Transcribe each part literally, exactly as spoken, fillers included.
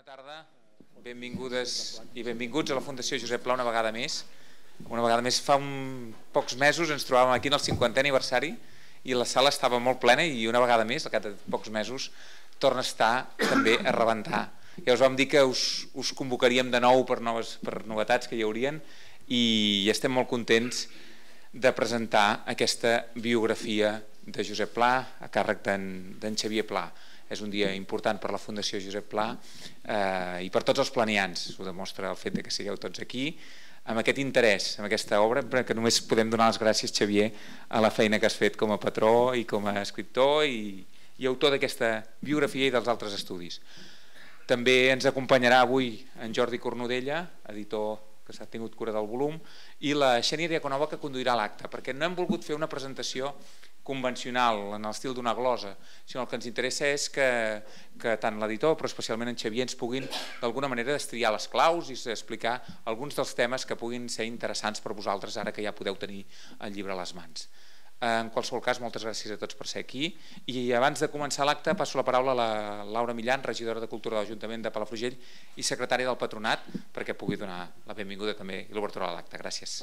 tarda, benvingudes i benvinguts a la Fundació Josep Pla una vegada més. Una vegada més, fa un, pocs mesos ens trobàvem aquí en el cinquantè aniversari i la sala estava molt plena i una vegada més, al cap de pocs mesos, torna a estar també a rebentar. Ja us vam dir que us, us convocaríem de nou per, noves, per novetats que hi haurien i estem molt contents de presentar aquesta biografia de Josep Pla a càrrec d'en Xavier Pla. És un dia important per la Fundació Josep Pla eh, i per tots els planians. Ho demostra el fet de que sigueu tots aquí amb aquest interès, amb aquesta obra, que només podem donar les gràcies, Xavier, a la feina que has fet com a patró i com a escriptor i, i autor d'aquesta biografia i dels altres estudis. També ens acompanyarà avui en Jordi Cornudella, editor que s'ha tingut cura del volum, i la Xènia Diaconova, que conduirà l'acte, perquè no hem volgut fer una presentació convencional, en l'estil d'una glosa, sinó el que ens interessa és que, que tant l'editor, però especialment en Xavier, ens puguin d'alguna manera destriar les claus i explicar alguns dels temes que puguin ser interessants per vosaltres ara que ja podeu tenir el llibre a les mans. En qualsevol cas, moltes gràcies a tots per ser aquí i abans de començar l'acte passo la paraula a la Laura Millan, regidora de Cultura de l'Ajuntament de Palafrugell i secretària del Patronat, perquè pugui donar la benvinguda també i l'obertura a l'acte. Gràcies.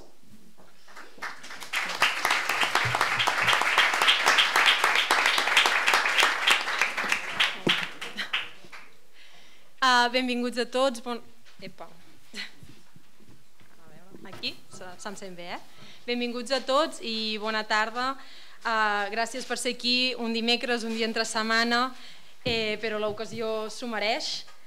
Uh, benvinguts a tots. Bon... Epa. Aquí, se'm sent bé, eh? Benvinguts a tots i bona tarda. Uh, gràcies per ser aquí un dimecres, un dia entre setmana, eh, però l'ocasió s'ho mereix.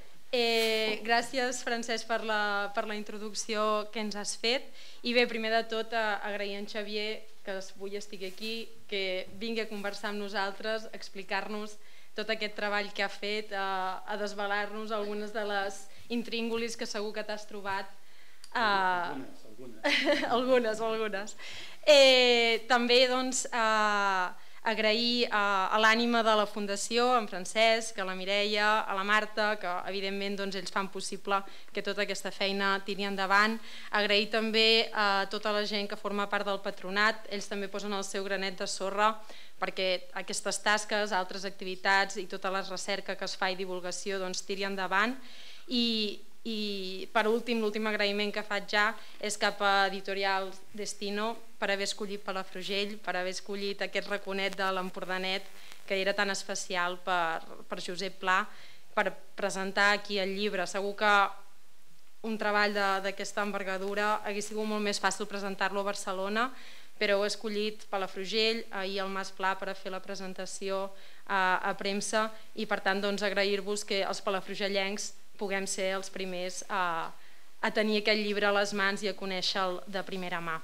Eh, gràcies, Francesc, per la, per la introducció que ens has fet. I bé, primer de tot, uh, agrair a en Xavier que avui estigui aquí, que vingui a conversar amb nosaltres, explicar-nos tot aquest treball que ha fet, a, a desvelar-nos algunes de les intríngulis que segur que t'has trobat. Uh, algunes, algunes. algunes, algunes. Eh, també doncs, uh, agrair uh, a l'ànima de la Fundació, a en Francesc, a la Mireia, a la Marta, que evidentment doncs, ells fan possible que tota aquesta feina tiri endavant. Agrair també a tota la gent que forma part del patronat, ells també posen el seu granet de sorra perquè aquestes tasques, altres activitats i tota la recerca que es fa i divulgació doncs, tiri endavant. I, i per últim, l'últim agraïment que faig ja és cap a Editorial Destino per haver escollit Palafrugell, per haver escollit aquest raconet de l'Empordanet que era tan especial per, per Josep Pla, per presentar aquí el llibre. Segur que un treball d'aquesta envergadura hagués sigut molt més fàcil presentar-lo a Barcelona, però he escollit Palafrugell, ahir al Mas Pla per a fer la presentació a, a premsa i per tant doncs, agrair-vos que els palafrugellencs puguem ser els primers a, a tenir aquest llibre a les mans i a conèixer-lo de primera mà.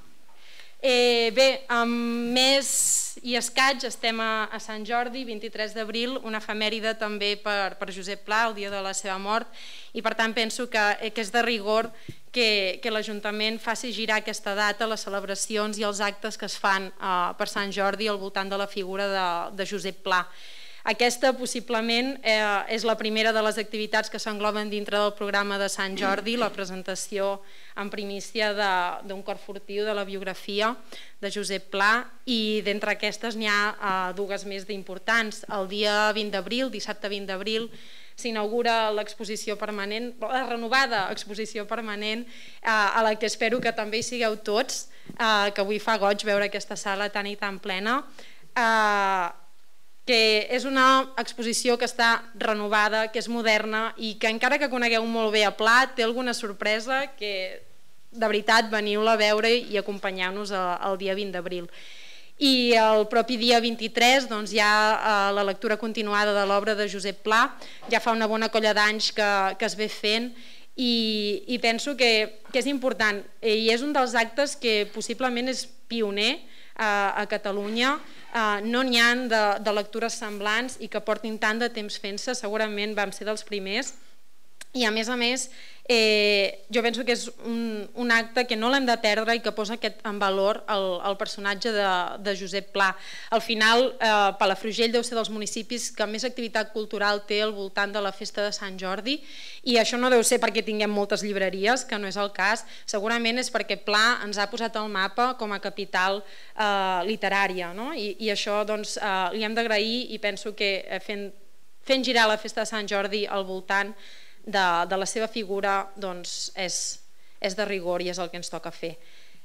Eh, bé, amb més i escaig estem a, a Sant Jordi, vint-i-tres d'abril, una efemèride també per, per Josep Pla, el dia de la seva mort, i per tant penso que, que és de rigor que, que l'Ajuntament faci girar aquesta data, les celebracions i els actes que es fan eh, per Sant Jordi al voltant de la figura de, de Josep Pla. Aquesta possiblement eh, és la primera de les activitats que s'engloben dintre del programa de Sant Jordi, la presentació en primícia d'un cor furtiu de la biografia de Josep Pla i d'entre aquestes n'hi ha eh, dues més d'importants. El dia vint d'abril, dissabte vint d'abril, s'inaugura l'exposició permanent, la renovada exposició permanent eh, a la que espero que també hi sigueu tots, eh, que avui fa goig veure aquesta sala tan i tan plena. Eh, que és una exposició que està renovada, que és moderna i que encara que conegueu molt bé a Pla té alguna sorpresa que de veritat veniu-la a veure i acompanyeu-nos el dia vint d'abril. I el propi dia vint-i-tres doncs, hi ha la lectura continuada de l'obra de Josep Pla, ja fa una bona colla d'anys que, que es ve fent i, i penso que, que és important i és un dels actes que possiblement és pioner a, a Catalunya. Uh, no n'hi ha de, de lectures semblants i que portin tant de temps fent-se, segurament vam ser dels primers i a més a més eh, jo penso que és un, un acte que no l'hem de perdre i que posa aquest, en valor el, el personatge de, de Josep Pla. Al final eh, Palafrugell deu ser dels municipis que més activitat cultural té al voltant de la festa de Sant Jordi i això no deu ser perquè tinguem moltes llibreries, que no és el cas, segurament és perquè Pla ens ha posat al mapa com a capital eh, literària, no? I, i això doncs, eh, li hem d'agrair i penso que fent, fent girar la festa de Sant Jordi al voltant de, de la seva figura doncs és, és de rigor i és el que ens toca fer.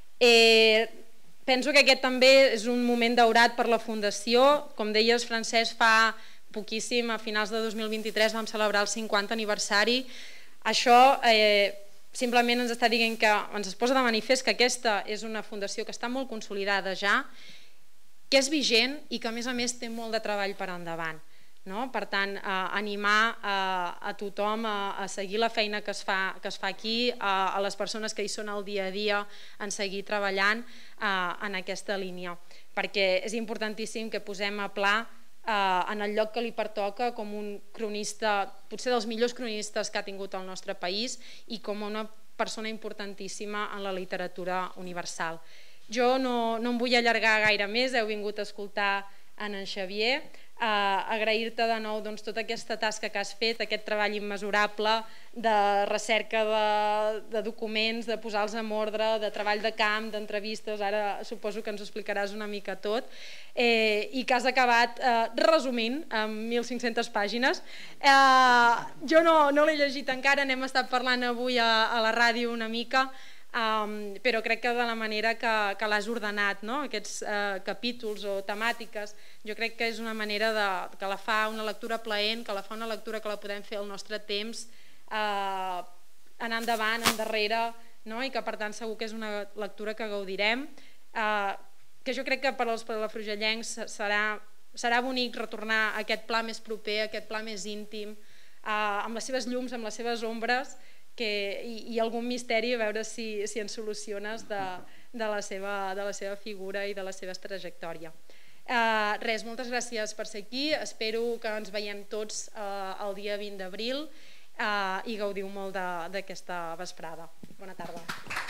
Eh, penso que aquest també és un moment daurat per la Fundació. Com deies, Francesc, fa poquíssim, a finals de dos mil vint-i-tres vam celebrar el cinquanta aniversari. Això eh, simplement ens està dient que ens es posa de manifest que aquesta és una fundació que està molt consolidada ja, que és vigent i que a més a més té molt de treball per endavant. No? Per tant, eh, animar eh, a tothom a, a seguir la feina que es fa, que es fa aquí, a, a les persones que hi són al dia a dia, en seguir treballant eh, en aquesta línia, perquè és importantíssim que posem a pla eh, en el lloc que li pertoca com un cronista, potser dels millors cronistes que ha tingut el nostre país i com una persona importantíssima en la literatura universal. Jo no, no em vull allargar gaire més, heu vingut a escoltar en en Xavier, Uh, agrair-te de nou doncs, tota aquesta tasca que has fet, aquest treball immesurable de recerca de, de documents, de posar-los en ordre, de treball de camp, d'entrevistes, ara suposo que ens ho explicaràs una mica tot, eh, i que has acabat eh, resumint en mil cinc-centes pàgines. Eh, jo no, no l'he llegit encara, n'hem estat parlant avui a, a la ràdio una mica, Um, però crec que de la manera que, que l'has ordenat, no? Aquests uh, capítols o temàtiques, jo crec que és una manera de, que la fa una lectura plaent, que la fa una lectura que la podem fer al nostre temps, uh, anar endavant, endarrere, no? I que per tant segur que és una lectura que gaudirem, uh, que jo crec que per als palafrugellencs serà, serà bonic retornar a aquest pla més proper, a aquest pla més íntim, uh, amb les seves llums, amb les seves ombres, que, i, i algun misteri a veure si, si ens soluciones de, de, la seva, de la seva figura i de la seva trajectòria. Eh, res, moltes gràcies per ser aquí, espero que ens veiem tots eh, el dia vint d'abril eh, i gaudiu molt d'aquesta vesprada. Bona tarda.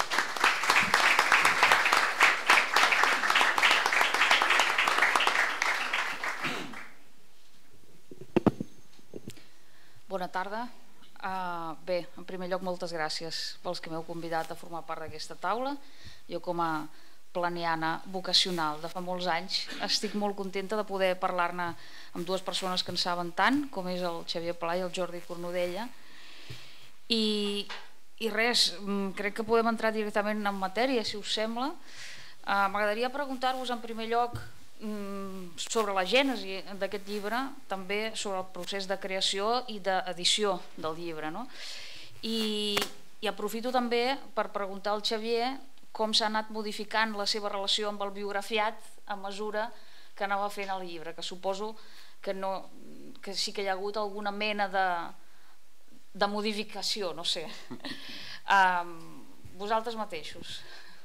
Bona tarda. Uh, bé, en primer lloc moltes gràcies pels que m'heu convidat a formar part d'aquesta taula. Jo com a planiana vocacional de fa molts anys estic molt contenta de poder parlar-ne amb dues persones que en saben tant, com és el Xavier Pla i el Jordi Cornudella, i, i res, crec que podem entrar directament en matèria, si us sembla. uh, m'agradaria preguntar-vos en primer lloc sobre la gènesi d'aquest llibre, també sobre el procés de creació i d'edició del llibre, no? I, i aprofito també per preguntar al Xavier com s'ha anat modificant la seva relació amb el biografiat a mesura que anava fent el llibre, que suposo que, no, que sí que hi ha hagut alguna mena de, de modificació, no sé. um, vosaltres mateixos.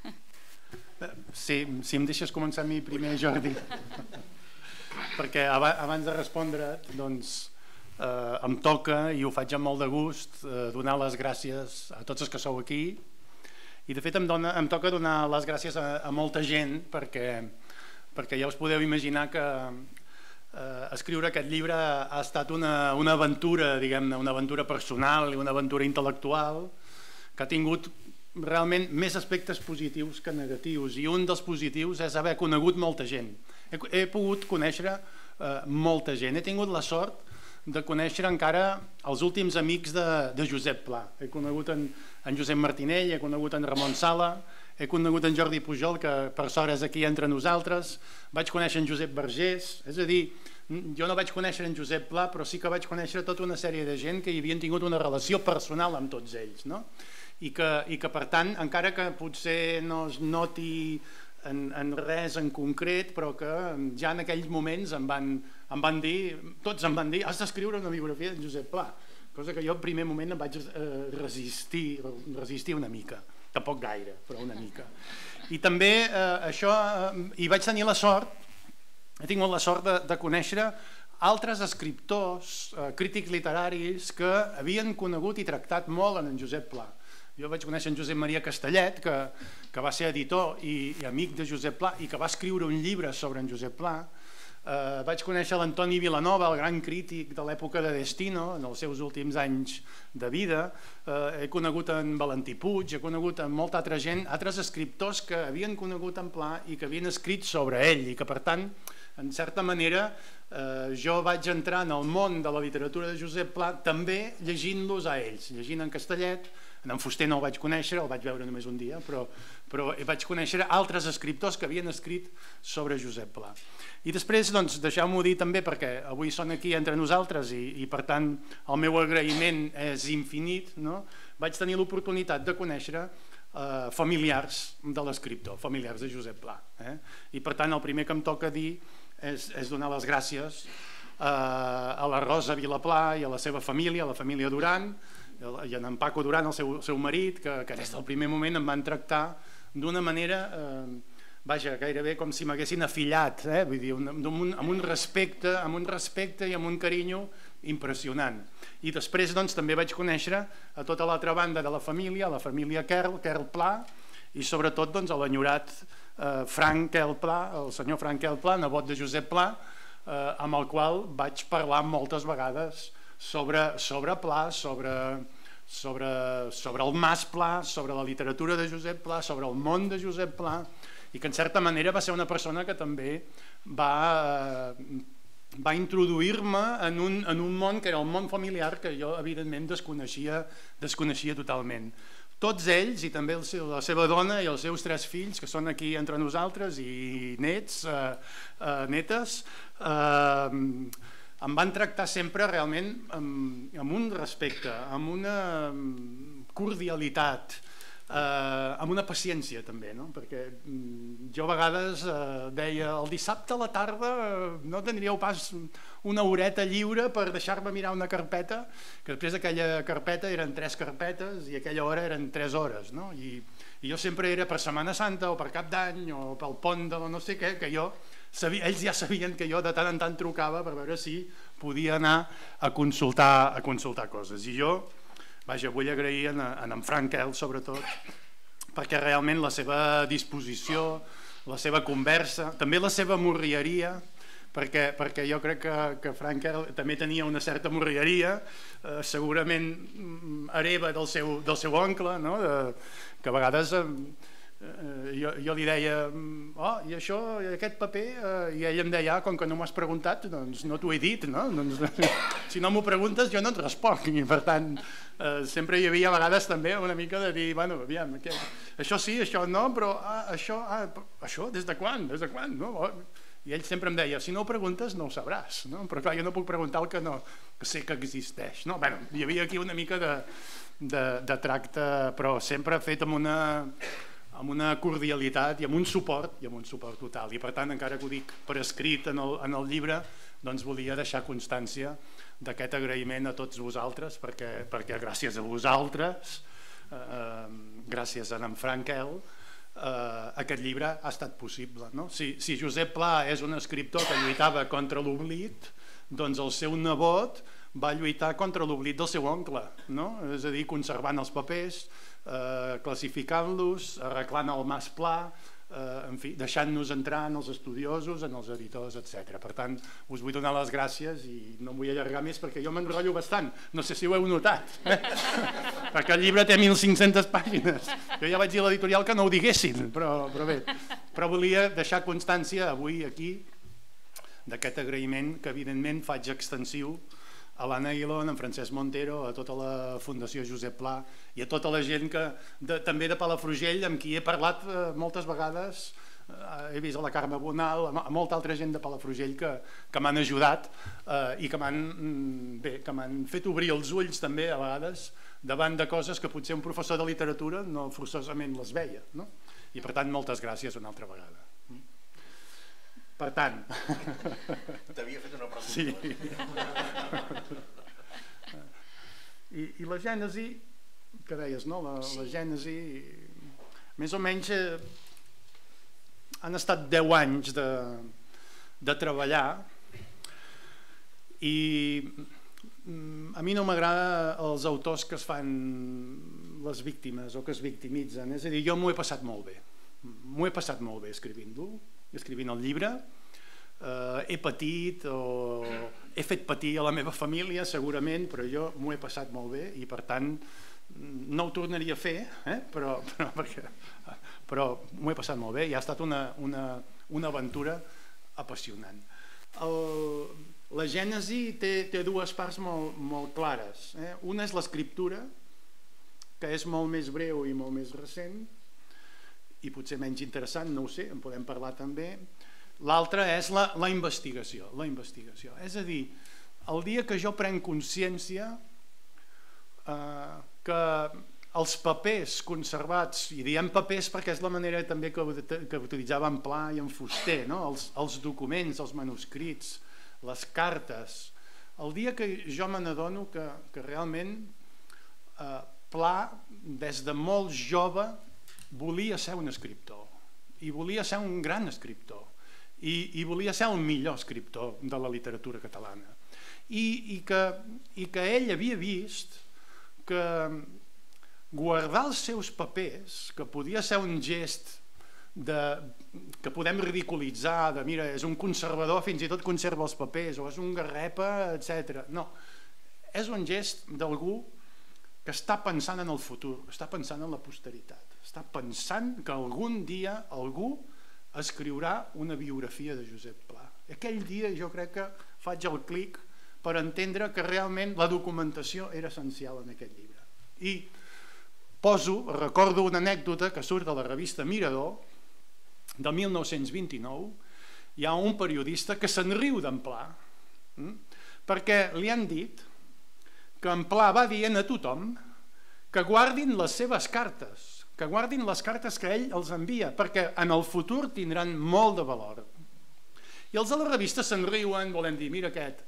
Sí, si em deixes començar a mi primer, Jordi, perquè abans de respondre, doncs, eh, em toca, i ho faig amb molt de gust, eh, donar les gràcies a tots els que sou aquí, i de fet em, dona, em toca donar les gràcies a, a molta gent, perquè, perquè ja us podeu imaginar que eh, escriure aquest llibre ha estat una, una aventura, diguem-ne, una aventura personal i una aventura intel·lectual que ha tingut realment més aspectes positius que negatius, i un dels positius és haver conegut molta gent. He, he pogut conèixer eh, molta gent. He tingut la sort de conèixer encara els últims amics de, de Josep Pla. He conegut en, en Josep Martinell, he conegut en Ramon Sala, he conegut en Jordi Pujol, que per sort és aquí entre nosaltres, vaig conèixer en Josep Vergés, és a dir, jo no vaig conèixer en Josep Pla, però sí que vaig conèixer tota una sèrie de gent que hi havien tingut una relació personal amb tots ells, no? I que, i que per tant, encara que potser no es noti en, en res en concret, però que ja en aquells moments em van, em van dir, tots em van dir, has d'escriure una biografia de Josep Pla, cosa que jo en primer moment em vaig eh, resistir, resistir una mica, tampoc gaire, però una mica. I també eh, això, eh, i vaig tenir la sort, he tingut la sort de, de conèixer altres escriptors, eh, crítics literaris que havien conegut i tractat molt en en Josep Pla. Jo vaig conèixer en Josep Maria Castellet, que, que va ser editor i, i amic de Josep Pla i que va escriure un llibre sobre en Josep Pla. Eh, vaig conèixer l'Antoni Vilanova, el gran crític de l'època de Destino, en els seus últims anys de vida. Eh, he conegut en Valentí Puig, he conegut en molta altra gent, altres escriptors que havien conegut en Pla i que havien escrit sobre ell i que per tant en certa manera, eh, jo vaig entrar en el món de la literatura de Josep Pla també llegint-los a ells, llegint en Castellet. En Fuster no el vaig conèixer, el vaig veure només un dia, però, però vaig conèixer altres escriptors que havien escrit sobre Josep Pla. I després, doncs, deixeu-m'ho dir també, perquè avui són aquí entre nosaltres i, i per tant el meu agraïment és infinit, no? Vaig tenir l'oportunitat de conèixer eh, familiars de l'escriptor, familiars de Josep Pla. Eh? I per tant el primer que em toca dir és, és donar les gràcies eh, a la Rosa Vilaplà i a la seva família, a la família Duran, i en Paco Duran, el seu, seu marit, que, que des del primer moment em van tractar d'una manera, eh, vaja, gairebé com si m'haguessin afillat, eh? Vull dir, un, un, amb un respecte, amb un respecte i amb un carinyo impressionant. I després doncs, també vaig conèixer a tota l'altra banda de la família, la família Kerl, Kerl Pla, i sobretot doncs, l'enyorat eh, Frank Kerl Pla, el senyor Frank Kerl Pla, nebot de Josep Pla, eh, amb el qual vaig parlar moltes vegades sobre, sobre Pla, sobre, sobre, sobre el Mas Pla, sobre la literatura de Josep Pla, sobre el món de Josep Pla, i que en certa manera va ser una persona que també va, va introduir-me en, un, en un món que era el món familiar que jo evidentment desconeixia, desconeixia totalment. Tots ells, i també el seu, la seva dona i els seus tres fills, que són aquí entre nosaltres, i nets, eh, eh, netes, eh, em van tractar sempre realment amb, amb un respecte, amb una cordialitat, eh, amb una paciència també, no? Perquè jo a vegades eh, deia el dissabte a la tarda eh, no tindríeu pas una horeta lliure per deixar-me mirar una carpeta, que després d'aquella carpeta eren tres carpetes i aquella hora eren tres hores, no? I, i jo sempre era per Setmana Santa o per Cap d'Any o pel pont de no sé què, que jo sabia, ells ja sabien que jo de tant en tant trucava per veure si podia anar a consultar, a consultar coses. I jo, vaja, vull agrair a en, en Frank Kerl sobretot, perquè realment la seva disposició, la seva conversa, també la seva morrieria, perquè, perquè jo crec que, que Frank Kerl també tenia una certa morrieria, eh, segurament hereva del seu, del seu oncle, no? De, que a vegades eh, jo, jo li deia, oh, i això, i aquest paper, eh, i ell em deia, ah, com que no m'has preguntat, doncs no t'ho he dit, no? Doncs, si no m'ho preguntes jo no et responc, i per tant eh, sempre hi havia a vegades també una mica de dir, bueno, aviam, que, això sí, això no, però ah, això, ah, això des de quan, des de quan, no? I ell sempre em deia, si no ho preguntes no ho sabràs, no? Però clar, jo no puc preguntar el que no que sé que existeix, no? Bueno, hi havia aquí una mica de, de, de tracte, però sempre fet amb una amb una cordialitat i amb un suport i amb un suport total, i per tant encara que ho dic per escrit en el, en el llibre, doncs volia deixar constància d'aquest agraïment a tots vosaltres, perquè, perquè gràcies a vosaltres, eh, gràcies a en Frank Kerl, eh, aquest llibre ha estat possible, no? Si, si Josep Pla és un escriptor que lluitava contra l'oblit, doncs el seu nebot va lluitar contra l'oblit del seu oncle, no? És a dir, conservant els papers, eh, classificant-los, arreglant el Mas Pla, eh, en fi, deixant-nos entrar en els estudiosos, en els editors, etcètera. Per tant, us vull donar les gràcies i no em vull allargar més perquè jo m'enrotllo bastant, no sé si ho heu notat, eh? Perquè el llibre té mil cinc-centes pàgines. Jo ja vaig dir a l'editorial que no ho diguessin, però, però bé, però volia deixar constància avui aquí d'aquest agraïment que evidentment faig extensiu a l'Anna Aguiló, a en Francesc Montero, a tota la Fundació Josep Pla i a tota la gent que, de, també de Palafrugell, amb qui he parlat eh, moltes vegades, eh, he vist a la Carme Bonal, a, a molta altra gent de Palafrugell que, que m'han ajudat eh, i que m'han bé, que m'han fet obrir els ulls també a vegades davant de coses que potser un professor de literatura no forçosament les veia, no? I per tant moltes gràcies una altra vegada. Per tant... T'havia fet una pregunta. Sí. I, I la gènesi, que deies, no? La, la gènesi, més o menys eh, han estat deu anys de, de treballar i mm, a mi no m'agrada els autors que es fan les víctimes o que es victimitzen, és a dir, jo m'ho he passat molt bé, m'ho he passat molt bé escrivint-lo, escrivint el llibre, eh, he patit o he fet patir a la meva família segurament, però jo m'ho he passat molt bé i per tant no ho tornaria a fer, eh? però, però, perquè, però m'ho he passat molt bé i ha estat una, una, una aventura apassionant. La gènesi té dues parts molt clares. Una és l'escriptura, que és molt més breu i molt més recent, i potser menys interessant, no ho sé, en podem parlar també. L'altra és la investigació, la investigació. És a dir, el dia que jo prenc consciència que els papers conservats, i diem papers perquè és la manera també que utilitzava en Pla i en Fuster, els documents, els manuscrits, les cartes, el dia que jo me n'adono que realment Pla, des de molt jove, volia ser un escriptor, i volia ser un gran escriptor, i volia ser el millor escriptor de la literatura catalana. I que ell havia vist que guardar els seus papers, que podia ser un gest que podem ridiculitzar, de mira, és un conservador, fins i tot conserva els papers, o és un garrepa, etcètera. No, és un gest d'algú que està pensant en el futur, està pensant en la posteritat, està pensant que algun dia algú escriurà una biografia de Josep Pla. Aquell dia jo crec que faig el clic per entendre que realment la documentació era essencial en aquest llibre. I poso, recordo una anècdota que surt de la revista Mirador, de mil nou-cents vint-i-nou, hi ha un periodista que se'n riu d'en Pla, perquè li han dit que en Pla va dient a tothom que guardin les seves cartes, que guardin les cartes que ell els envia, perquè en el futur tindran molt de valor. I els de la revista se'n riuen, volen dir, mira aquest,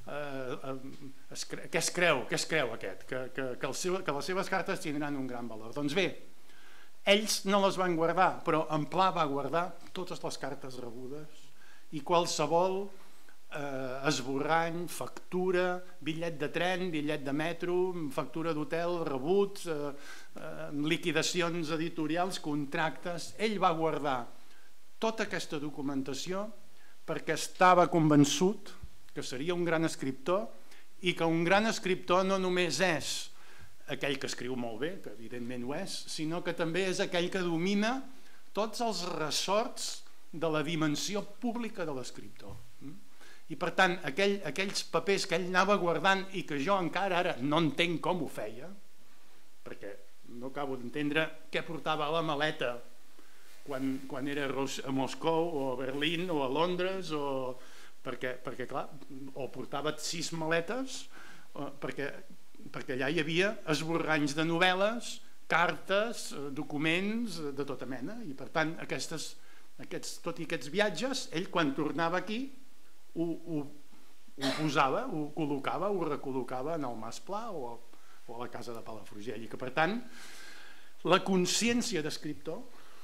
què es creu, què es creu aquest, que les seves cartes tindran un gran valor. Doncs bé, ells no les van guardar, però en Pla va guardar totes les cartes rebudes i qualsevol esborrany, factura, bitllet de tren, bitllet de metro, factura d'hotel, rebuts, liquidacions editorials, contractes. Ell va guardar tota aquesta documentació perquè estava convençut que seria un gran escriptor i que un gran escriptor no només és aquell que escriu molt bé, que evidentment ho és, sinó que també és aquell que domina tots els ressorts de la dimensió pública de l'escriptor. I per tant, aquells papers que ell anava guardant i que jo encara ara no entenc com ho feia, perquè no acabo d'entendre què portava a la maleta quan era a Moscou o a Berlín o a Londres, perquè clar, o portava sis maletes, perquè allà hi havia esborranys de novel·les, cartes, documents de tota mena, i per tant, tot i aquests viatges, ell quan tornava aquí ho posava, ho col·locava, ho recol·locava en el Mas Pla o a la casa de Palafrugell, i que per tant la consciència d'escriptor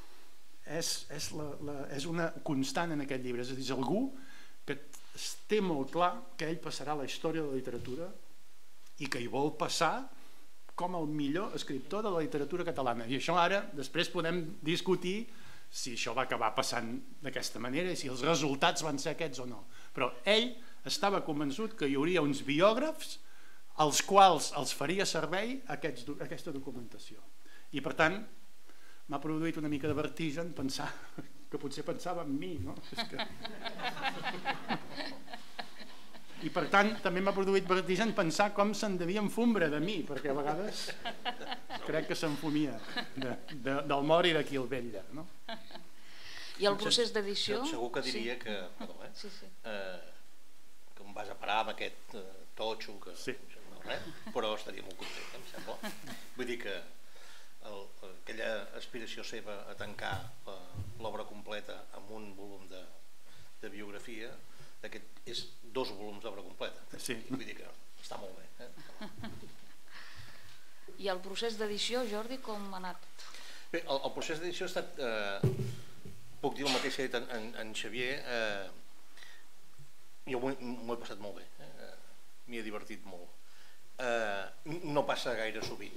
és una constant en aquest llibre, és a dir, és algú que té molt clar que ell passarà a la història de la literatura i que hi vol passar com el millor escriptor de la literatura catalana. I això ara, després podem discutir si això va acabar passant d'aquesta manera i si els resultats van ser aquests o no. Però ell estava convençut que hi hauria uns biògrafs als quals els faria servei aquesta documentació. I per tant, m'ha produït una mica de vertigen pensar que potser pensava en mi, no? I per tant també m'ha produït vertigen pensar com se'n devia enfumbre de mi, perquè a vegades crec que s'enfumia del mort i d'aquí el vetlla, no? I el procés d'edició? Segur que diria que que em vas a parar amb aquest totxo, però estaria molt content, em sembla. Vull dir que aquella aspiració seva a tancar l'obra completa amb un volum de biografia, aquest és dos volums d'obra completa. Vull dir que està molt bé. I el procés d'edició, Jordi, com ha anat? Bé, el procés d'edició ha estat, puc dir el mateix que ha dit en Xavier, jo m'ho he passat molt bé, m'hi he divertit molt. No passa gaire sovint.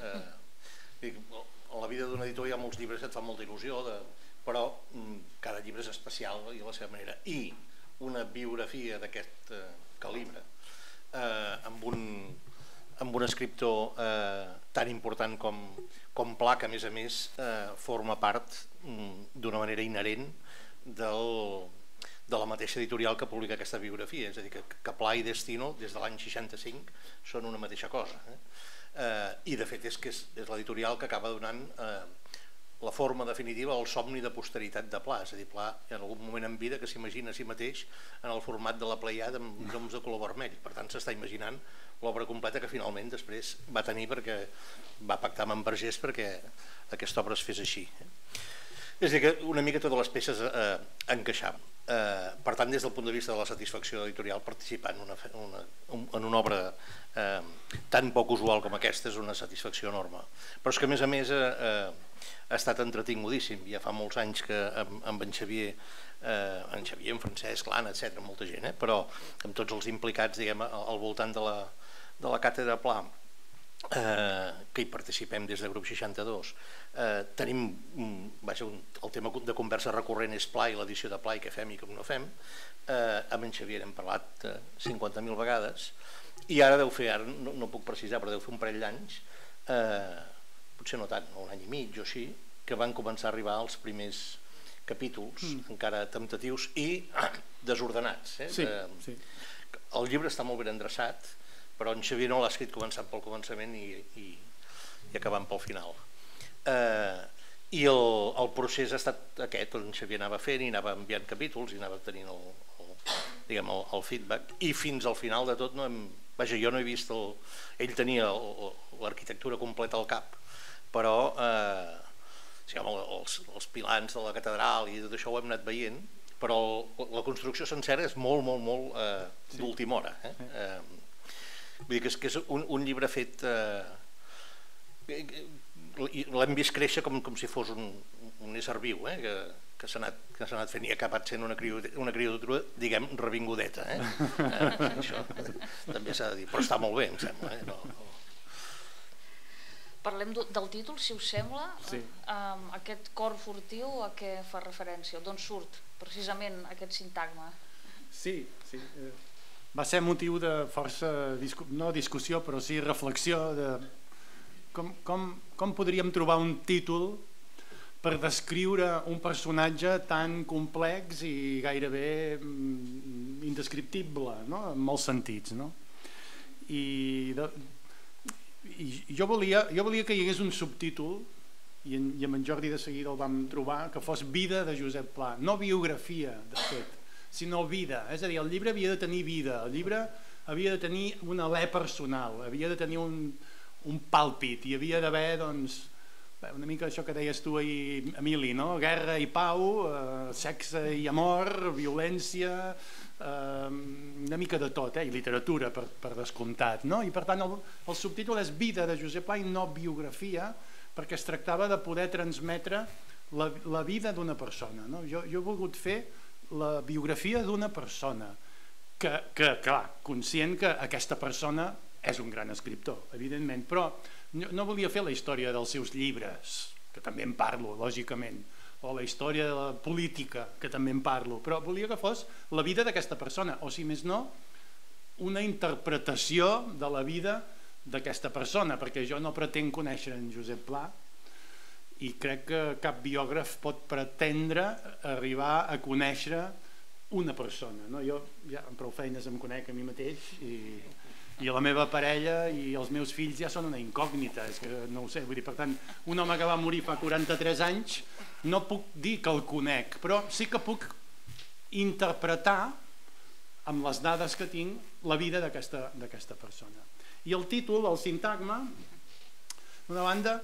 En la vida d'un editor hi ha molts llibres que et fan molta il·lusió, però cada llibre és especial i a la seva manera. I una biografia d'aquest calibre amb un escriptor tan important com Pla, que a més a més forma part d'una manera inherent de la mateixa editorial que publica aquesta biografia, és a dir, que Pla i Destino des de l'any seixanta-cinc són una mateixa cosa, i de fet és que és l'editorial que acaba donant la forma definitiva al somni de posteritat de Pla, és a dir, Pla en algun moment en vida que s'imagina a si mateix en el format de la Pleiad amb noms de color vermell, per tant s'està imaginant l'obra completa que finalment després va tenir perquè va pactar amb en Vergés perquè aquesta obra es fes així. És a dir, que una mica totes les peces encaixaven. Per tant, des del punt de vista de la satisfacció editorial, participar en una obra tan poc usual com aquesta és una satisfacció enorme. Però és que a més a més ha estat entretingudíssim, ja fa molts anys que amb en Xavier, en Xavier, en Francesc, l'Anna, etcètera, molta gent, però amb tots els implicats, diguem, al voltant de la càtedra Pla, que hi participem des del grup seixanta-dos, tenim, vaja, el tema de conversa recurrent és Pla i l'edició de Pla i què fem i què no fem. Amb en Xavier hem parlat cinquanta mil vegades i ara deu fer, ara no puc precisar, però deu fer un parell d'anys, potser no tant, un any i mig o així, que van començar a arribar els primers capítols, encara temptatius i desordenats. El llibre està molt ben endreçat, però en Xavier no l'ha escrit començant pel començament i acabant pel final. I el procés ha estat aquest, on Xavier anava fent i anava enviant capítols i anava tenint el feedback, i fins al final de tot, vaja, jo no he vist, ell tenia l'arquitectura completa al cap, però els pilans de la catedral i tot això ho hem anat veient, però la construcció sencera és molt, molt, molt d'última hora. Vull dir que és un llibre fet, l'hem vist créixer com si fos un ésser viu, que s'ha anat fent i ha acabat sent una criatura, diguem, revingudeta. Això també s'ha de dir, però està molt bé, em sembla. Parlem del títol, si us sembla. Aquest cor furtiu a què fa referència? D'on surt precisament aquest sintagma? Sí, sí. Va ser motiu de força, no discussió, però sí reflexió de com podríem trobar un títol per descriure un personatge tan complex i gairebé indescriptible, en molts sentits. I jo volia que hi hagués un subtítol, i amb en Jordi de seguida el vam trobar, que fos Vida de Josep Pla, no biografia, de fet, sinó vida. És a dir, el llibre havia de tenir vida, el llibre havia de tenir un alè personal, havia de tenir un pàlpit, i havia d'haver, doncs, una mica això que deies tu ahir, Emili, no? Guerra i pau, sexe i amor, violència, una mica de tot, i literatura per descomptat, i per tant el subtítol és Vida de Josep Pla i no biografia, perquè es tractava de poder transmetre la vida d'una persona. Jo he volgut fer la biografia d'una persona que, clar, conscient que aquesta persona és un gran escriptor, evidentment, però no volia fer la història dels seus llibres, que també en parlo, lògicament, o la història de la política, que també en parlo, però volia que fos la vida d'aquesta persona, o si més no, una interpretació de la vida d'aquesta persona, perquè jo no pretenc conèixer en Josep Pla i crec que cap biògraf pot pretendre arribar a conèixer una persona. Jo ja amb prou feines em conec a mi mateix i la meva parella i els meus fills ja són una incògnita, és que no ho sé, vull dir, per tant, un home que va morir fa quaranta-tres anys no puc dir que el conec, però sí que puc interpretar amb les dades que tinc la vida d'aquesta persona. I el títol, el sintagma, d'una banda,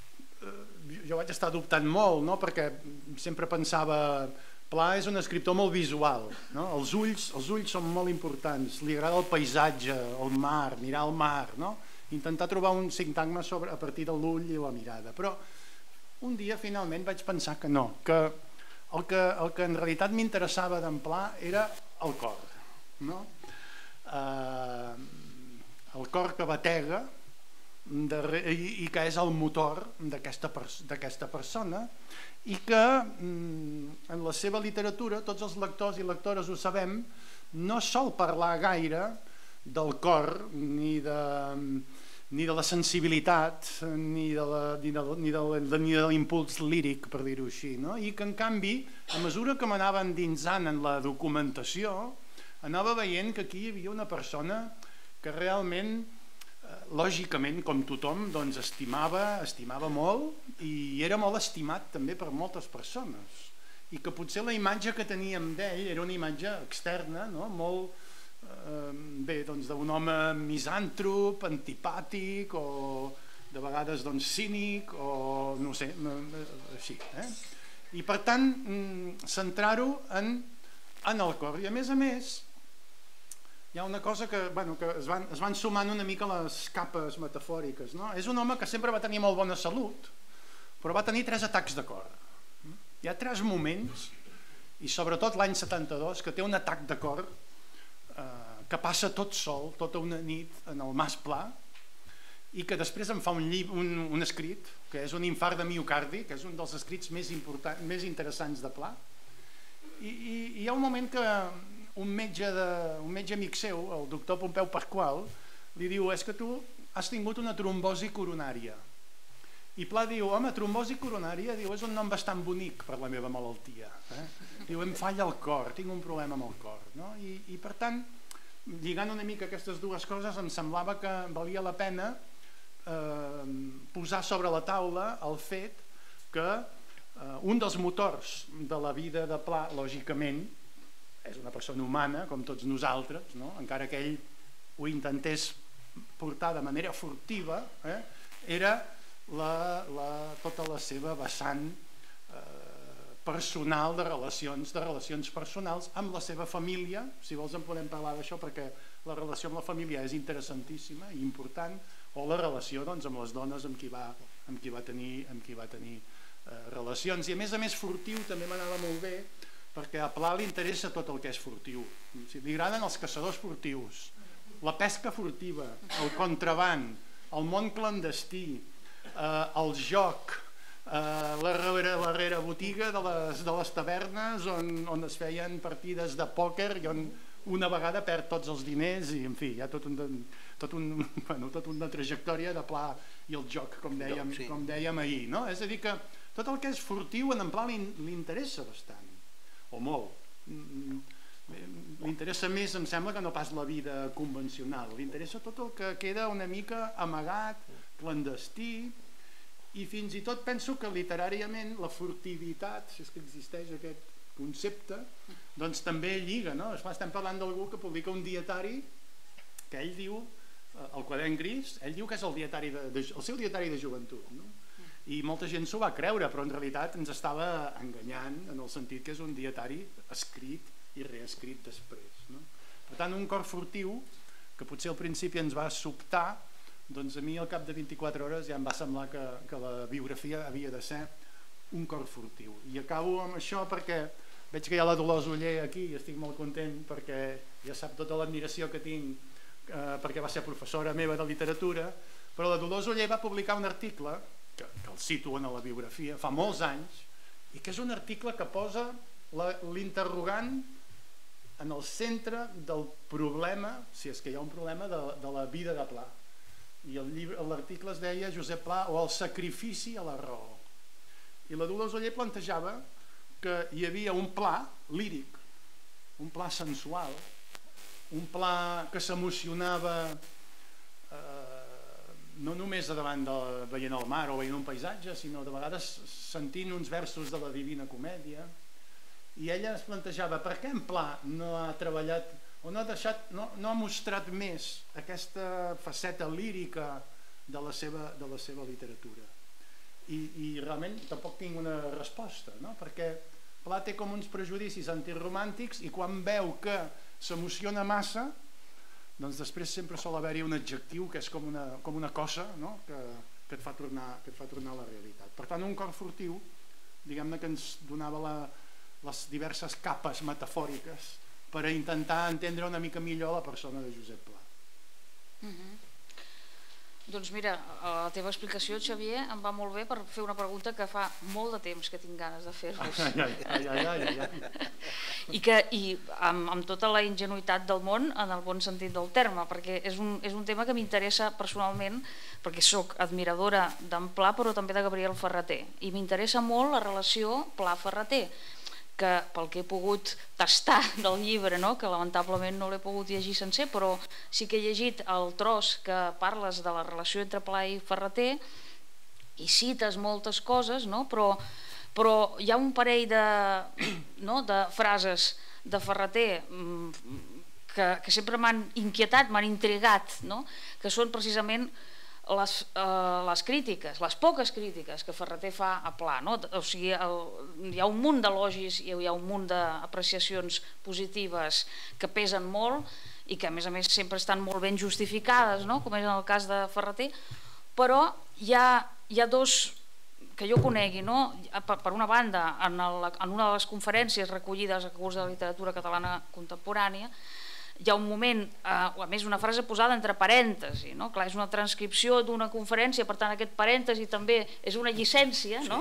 jo vaig estar dubtant molt, perquè sempre pensava, Pla és un escriptor molt visual, els ulls són molt importants, li agrada el paisatge, el mar, mirar el mar, intentar trobar un sintagma a partir de l'ull i la mirada, però un dia finalment vaig pensar que no, que el que en realitat m'interessava d'en Pla era el cor, el cor que batega i que és el motor d'aquesta persona i que en la seva literatura, tots els lectors i lectores ho sabem, no sol parlar gaire del cor ni ni de la sensibilitat, ni de l'impuls líric, per dir-ho així, i que, en canvi, a mesura que m'anava endinsant en la documentació, anava veient que aquí hi havia una persona que realment, lògicament, com tothom, estimava, estimava molt i era molt estimat també per moltes persones. I que potser la imatge que teníem d'ell era una imatge externa, molt, bé, d'un home misàntrop, antipàtic o de vegades cínic o no sé, així. I per tant, centrar-ho en el cor. I a més a més, hi ha una cosa que es van sumant una mica les capes metafòriques. És un home que sempre va tenir molt bona salut, però va tenir tres atacs de cor. Hi ha tres moments, i sobretot l'any setanta-dos, que té un atac de cor que passa tot sol, tota una nit en el Mas Pla, i que després em fa un escrit, que és un infart de miocardi, que és un dels escrits més interessants de Pla. I hi ha un moment que un metge amic seu, el doctor Pompeu Pasqual, li diu: és que tu has tingut una trombosi coronària. I Pla diu: home, trombosi coronària és un nom bastant bonic per la meva malaltia. Diu: em falla el cor, tinc un problema amb el cor. I per tant, lligant una mica aquestes dues coses, em semblava que valia la pena posar sobre la taula el fet que un dels motors de la vida de Pla, lògicament, és una persona humana, com tots nosaltres, encara que ell ho intentés portar de manera furtiva, era tota la seva vessant personal de relacions de relacions personals amb la seva família. Si vols en podem parlar d'això, perquè la relació amb la família és interessantíssima i important, o la relació amb les dones amb qui va tenir relacions. I a més a més, furtiu també m'anava molt bé, perquè a Pla li interessa tot el que és furtiu. Li agraden els caçadors furtius, la pesca furtiva, el contraban, el món clandestí, el joc, la darrera botiga de les tavernes on es feien partides de pòquer i on una vegada perd tots els diners i, en fi, hi ha tota una trajectòria de Pla i el joc, com dèiem ahir. És a dir, que tot el que és furtiu en Pla li interessa bastant, o molt. Li interessa més, em sembla, que no pas la vida convencional. Li interessa tot el que queda una mica amagat, clandestí, i fins i tot penso que literàriament la furtivitat, si és que existeix aquest concepte, doncs també lliga. Estem parlant d'algú que publica un dietari que ell diu, el Quadern Gris, ell diu que és el seu dietari de joventut. I molta gent s'ho va creure, però en realitat ens estava enganyant en el sentit que és un dietari escrit i reescrit després. Per tant, un cor furtiu, que potser al principi ens va sobtar, doncs a mi al cap de vint-i-quatre hores ja em va semblar que la biografia havia de ser un cor furtiu. I acabo amb això perquè veig que hi ha la Dolors Oller aquí i estic molt content perquè ja sap tota l'admiració que tinc perquè va ser professora meva de literatura, però la Dolors Oller va publicar un article que el cito en la biografia fa molts anys i que és un article que posa l'interrogant en el centre del problema, si és que hi ha un problema, de la vida de Pla. I l'article es deia Josep Pla o el sacrifici a la raó. I la Dolors Oller plantejava que hi havia un Pla líric, un Pla sensual, un Pla que s'emocionava no només davant veient el mar o veient un paisatge, sinó de vegades sentint uns versos de la Divina Comèdia. I ella es plantejava per què en Pla no ha treballat o no ha mostrat més aquesta faceta lírica de la seva literatura. I realment tampoc tinc una resposta, perquè Pla té com uns prejudicis antiromàntics i quan veu que s'emociona massa, doncs després sempre sol haver-hi un adjectiu que és com una cosa que et fa tornar a la realitat. Per tant, un cor furtiu, diguem-ne que ens donava les diverses capes metafòriques per intentar entendre una mica millor la persona de Josep Pla. Doncs mira, la teva explicació, Xavier, em va molt bé per fer una pregunta que fa molt de temps que tinc ganes de fer-vos. I, que, i amb, amb tota la ingenuïtat del món, en el bon sentit del terme, perquè és un, és un tema que m'interessa personalment, perquè sóc admiradora d'en Pla, però també de Gabriel Ferrater, i m'interessa molt la relació Pla-Ferrater, que pel que he pogut tastar del llibre, no? Que lamentablement no l'he pogut llegir sencer, però sí que he llegit el tros que parles de la relació entre Pla i Ferrater i cites moltes coses, no? però, però hi ha un parell de, no? de frases de Ferrater que, que sempre m'han inquietat, m'han intrigat, no? Que són precisament Les, eh, les crítiques, les poques crítiques que Ferrater fa a Pla, no? O sigui, el, hi ha un munt d'elogis i hi ha un munt d'apreciacions positives que pesen molt i que a més a més sempre estan molt ben justificades, no? Com és en el cas de Ferrater, però hi ha, hi ha dos que jo conegui, no? Per, per una banda, en, el, en una de les conferències recollides al curs de literatura catalana contemporània, hi ha un moment, eh, a més una frase posada entre parèntesi, no? Clar, és una transcripció d'una conferència, per tant aquest parèntesi també és una llicència, no?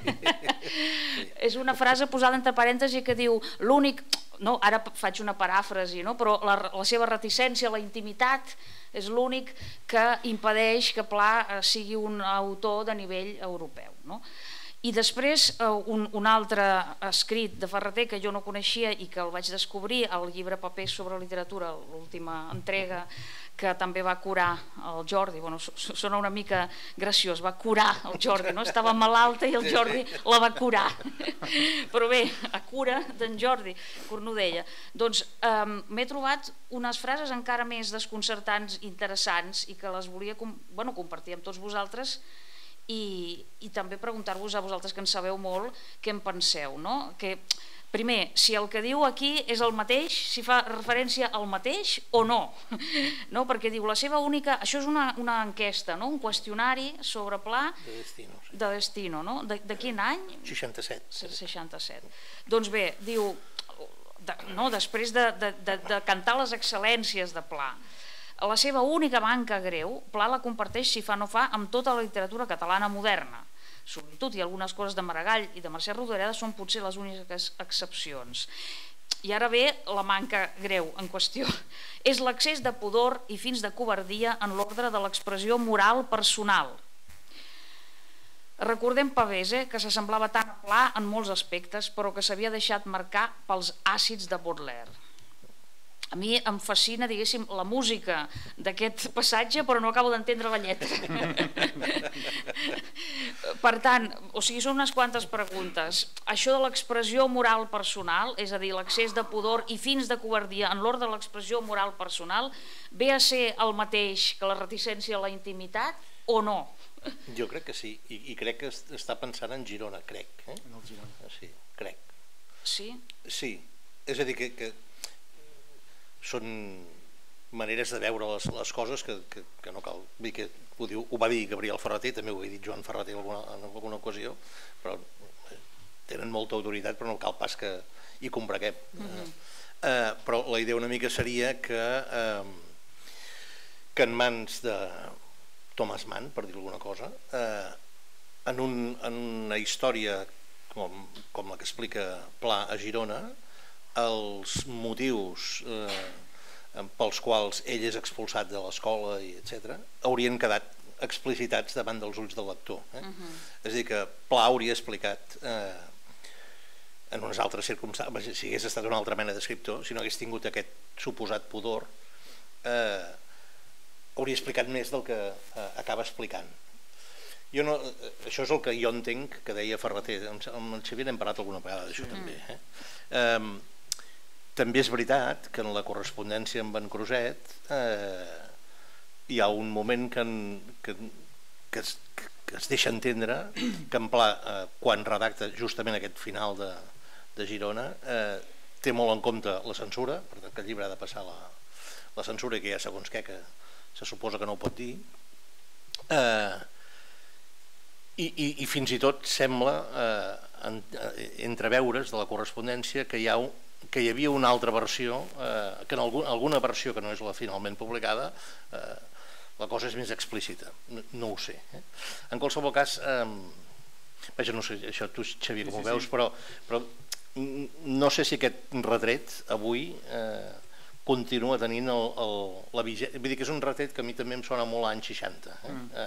Sí. És una frase posada entre parèntesi que diu l'únic, no, ara faig una paràfrasi, no? Però la, la seva reticència a la intimitat és l'únic que impedeix que Pla sigui un autor de nivell europeu, no? I després un, un altre escrit de Ferrater que jo no coneixia i que el vaig descobrir al llibre Papers sobre literatura, l'última entrega, que també va curar el Jordi, bueno, sona una mica graciós, va curar el Jordi, no? Estava malalta i el Jordi la va curar. Però bé, a cura d'en Jordi Cornudella. Doncs eh, m'he trobat unes frases encara més desconcertants, interessants, i que les volia bueno, compartir amb tots vosaltres, I, i també preguntar-vos a vosaltres que en sabeu molt què en penseu, no? Que, primer, si el que diu aquí és el mateix, si fa referència al mateix o no, no? Perquè diu la seva única, això és una, una enquesta, no? Un qüestionari sobre Pla de Destino, sí. de, Destino, no? De, de quin any? seixanta-set. seixanta-set. Doncs bé, diu, de, no? Després de, de, de, de cantar les excel·lències de Pla, la seva única manca greu, Pla la comparteix si fa no fa amb tota la literatura catalana moderna. Solitud i algunes coses de Maragall i de Mercè Rodoreda són potser les úniques excepcions. I ara ve la manca greu en qüestió. És l'excés de pudor i fins de covardia en l'ordre de l'expressió moral personal. Recordem Pavès, eh, que s'assemblava tant a Pla en molts aspectes, però que s'havia deixat marcar pels àcids de Baudelaire. A mi em fascina, diguéssim, la música d'aquest passatge, però no acabo d'entendre la lletra. Per tant, o sigui, són unes quantes preguntes. Això de l'expressió moral personal, és a dir, l'excés de pudor i fins de covardia en l'ordre de l'expressió moral personal, ve a ser el mateix que la reticència a la intimitat o no? Jo crec que sí, i, i crec que està pensant en Girona, crec. Eh? En el Girona. Sí, crec. Sí? Sí, és a dir, que... que són maneres de veure les, les coses que, que, que no cal dir que ho, diu, ho va dir Gabriel Ferrater, també ho ha dit Joan Ferrater en alguna, en alguna ocasió, però tenen molta autoritat, però no cal pas que hi combreguem. Mm-hmm. eh, però la idea una mica seria que eh, que en mans de Thomas Mann, per dir alguna cosa, eh, en, un, en una història com, com la que explica Pla a Girona, els motius eh, pels quals ell és expulsat de l'escola i etcètera haurien quedat explicitats davant dels ulls del lector. Eh? Uh-huh. És a dir, que Pla hauria explicat eh, en unes altres circumstàncies, si hagués estat una altra mena d'escriptor, si no hagués tingut aquest suposat pudor, eh, hauria explicat més del que eh, acaba explicant. Jo no, això és el que jo entenc que deia Ferrater. Amb el Xavier n'hem parlat alguna vegada d'això, mm. també. Eh? Eh, també és veritat que en la correspondència amb en Creuset eh, hi ha un moment que, en, que, que, es, que es deixa entendre que en Pla, eh, quan redacta justament aquest final de, de Girona, eh, té molt en compte la censura, per tant que el llibre ha de passar la, la censura, que ja segons què que se suposa que no ho pot dir, eh, i, i, i fins i tot sembla eh, en, entreveure's de la correspondència que hi ha un, que hi havia una altra versió, eh, que en algun, alguna versió que no és la finalment publicada, eh, la cosa és més explícita, no ho sé. En qualsevol cas, vaja, no sé, això tu, Xavier, com ho veus, però no sé si aquest retret avui continua tenint la vigència. Vull dir que és un retret que a mi també em sona molt a anys seixanta,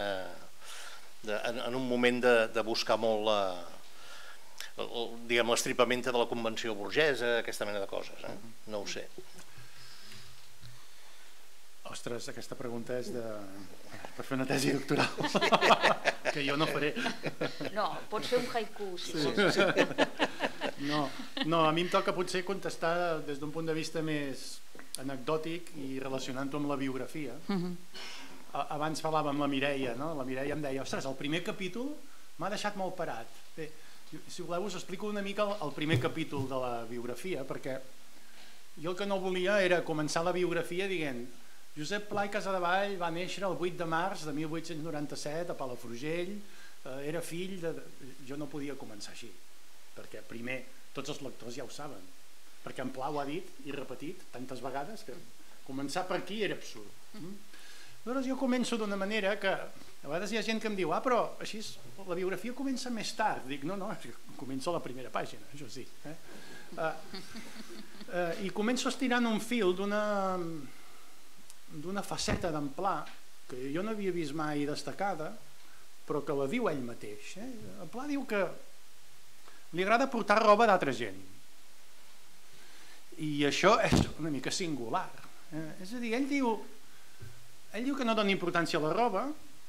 en un moment de buscar molt l'estripament de la convenció burgesa, aquesta mena de coses, no ho sé. Ostres, aquesta pregunta és per fer una tesi doctoral, que jo no faré. No, pots fer un haiku, si vols. No, a mi em toca potser contestar des d'un punt de vista més anecdòtic i relacionant-ho amb la biografia. Abans parlava amb la Mireia, la Mireia em deia, ostres, el primer capítol m'ha deixat molt parat. Bé, si voleu us explico una mica el primer capítol de la biografia, perquè jo el que no volia era començar la biografia dient Josep Pla i Casadevall va néixer el vuit de març de mil vuit-cents noranta-set a Palafrugell, era fill de... Jo no podia començar així, perquè primer tots els lectors ja ho saben, perquè en Pla ho ha dit i repetit tantes vegades que començar per aquí era absurd. Llavors jo començo d'una manera que a vegades hi ha gent que em diu ah, però així la biografia comença més tard. Dic, no, no, comença a la primera pàgina, això sí. I començo estirant un fil d'una... d'una faceta d'en Pla que jo no havia vist mai destacada, però que la diu ell mateix. En Pla diu que li agrada portar roba d'altra gent, i això és una mica singular. És a dir, ell diu ell diu que no dona importància a la roba,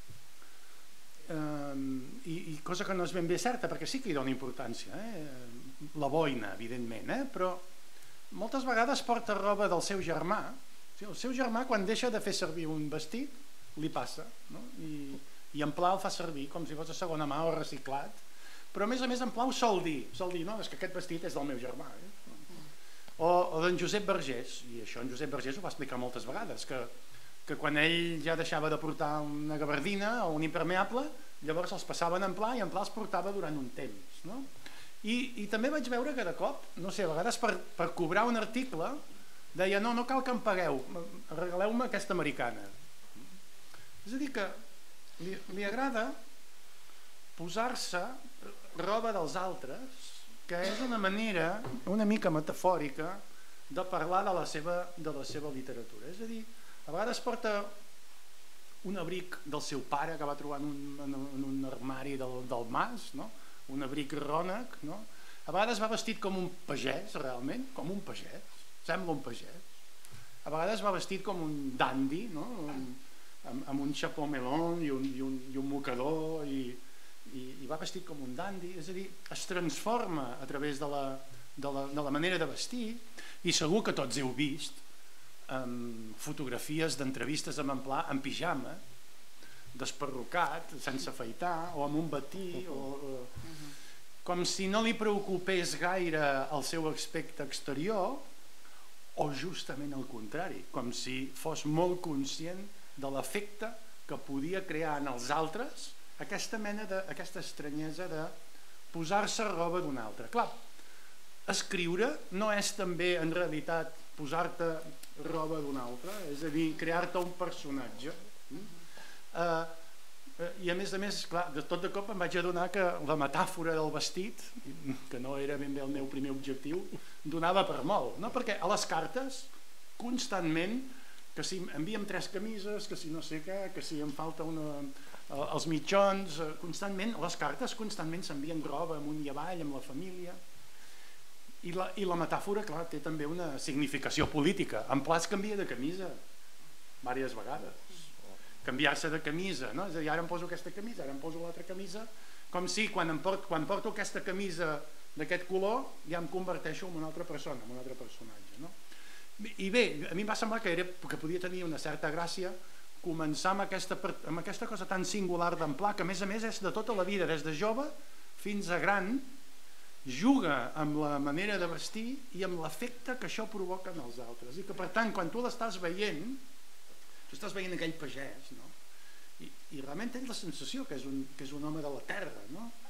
i cosa que no és ben bé certa, perquè sí que hi dona importància, la boina, evidentment, però moltes vegades porta roba del seu germà. El seu germà, quan deixa de fer servir un vestit, li passa, i en Pla el fa servir com si fos de segona mà o reciclat, però a més a més en Pla ho sol dir, sol dir, no, és que aquest vestit és del meu germà. O d'en Josep Vergés, i això en Josep Vergés ho va explicar moltes vegades, que quan ell ja deixava de portar una gabardina o un impermeable, llavors els passaven en Pla i en Pla els portava durant un temps. I també vaig veure que de cop, no sé, a vegades per cobrar un article, deia, no, no cal que em pagueu, regaleu-me aquesta americana. És a dir que li agrada posar-se roba dels altres, que és una manera una mica metafòrica de parlar de la seva literatura. És a dir, a vegades porta un abric del seu pare que va trobar en un armari del mas, un abric rònec, a vegades va vestit com un pagès, realment, com un pagès, sembla un pagès. A vegades va vestit com un dandy, amb un chapeau melon i un mocador, i va vestit com un dandy. És a dir, es transforma a través de la manera de vestir, i segur que tots heu vist fotografies d'entrevistes amb en Pla en pijama, desperrucat, sense afaitar, o amb un batí, com si no li preocupés gaire el seu aspecte exterior, o justament el contrari, com si fos molt conscient de l'efecte que podia crear en els altres aquesta mena de, aquesta estranyesa de posar-se roba d'un altre. Clar, escriure no és també en realitat posar-te roba d'un altre, és a dir, crear-te un personatge. I a més a més, clar, de tot de cop em vaig adonar que la metàfora del vestit, que no era ben bé el meu primer objectiu, donava per molt, perquè a les cartes constantment, que si enviem tres camises, que si no sé què, que si em falta els mitjons, constantment, les cartes constantment s'envien roba amunt i avall amb la família, i la metàfora, clar, té també una significació política. En Pla es canvia de camisa diverses vegades, canviar-se de camisa, és a dir, ara em poso aquesta camisa, ara em poso l'altra camisa, com si quan porto aquesta camisa d'aquest color ja em converteixo en una altra persona, en un altre personatge. I bé, a mi em va semblar que podia tenir una certa gràcia començar amb aquesta cosa tan singular d'en Pla, que a més a més és de tota la vida, des de jove fins a gran, juga amb la manera de vestir i amb l'efecte que això provoca en els altres, i que per tant quan tu l'estàs veient, tu estàs veient aquell pagès, i realment tens la sensació que és un home de la terra,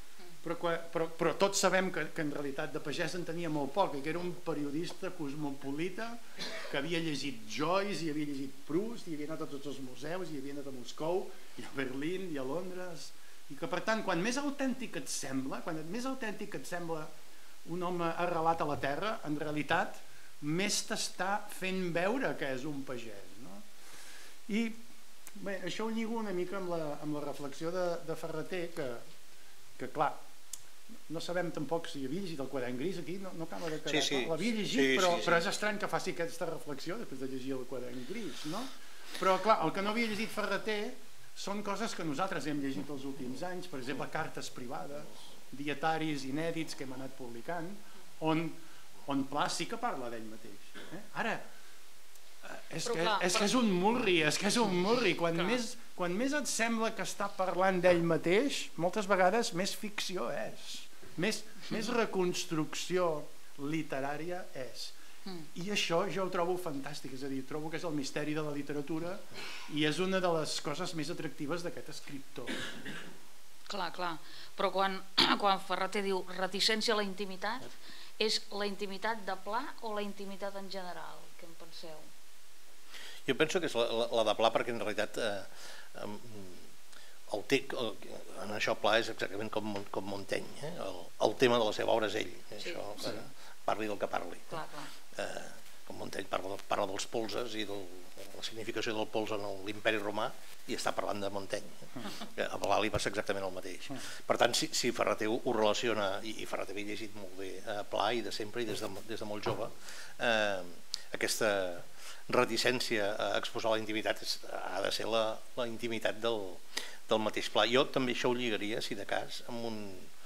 però tots sabem que en realitat de pagès en tenia molt poc, i que era un periodista cosmopolita que havia llegit Joyce, i havia llegit Proust, i havia anat a tots els museus, i havia anat a Moscou, i a Berlín, i a Londres, i que per tant, quan més autèntic et sembla, quan més autèntic et sembla un home arrelat a la terra, en realitat més t'està fent veure que és un pagès, no? I bé, això ho lligo una mica amb la, amb la reflexió de, de Ferrater, que, que clar, no sabem tampoc si havia llegit el Quadern Gris aquí, no, no acaba de quedar, sí, sí. L'havia llegit, sí, però, sí, sí. però és estrany que faci aquesta reflexió després de llegir el Quadern Gris, no? Però clar, el que no havia llegit Ferrater són coses que nosaltres hem llegit els últims anys, per exemple, cartes privades, dietaris inèdits que hem anat publicant, on, on Pla sí que parla d'ell mateix. Eh? Ara, és que, clar, és que és un murri, és que és un murri. Quan més, quan més et sembla que està parlant d'ell mateix, moltes vegades més ficció és, més, més reconstrucció literària és. I això jo ho trobo fantàstic, és a dir, trobo que és el misteri de la literatura i és una de les coses més atractives d'aquest escriptor. Clar, clar, però quan, quan Ferrater diu reticència a la intimitat, és la intimitat de Pla o la intimitat en general? Què en penseu? Jo penso que és la, la, la de Pla, perquè en realitat eh, el tic, el, en això Pla és exactament com, com Montaigne, eh? el, el tema de la seva obra és ell, eh? Sí, això, sí. Parli del que parli. Clar, clar. Eh, com Montaigne parla, parla dels polses i de la significació del pols en l'imperi romà, i està parlant de Montaigne. Eh? A Pla li passa exactament el mateix. Per tant, si, si Ferrater ho, ho relaciona, i, i Ferrater havia llegit molt bé a Pla i de sempre i des de, des de molt jove, eh, aquesta reticència a exposar la intimitat és, ha de ser la, la intimitat del, del mateix Pla. Jo també això ho lligaria, si de cas, amb un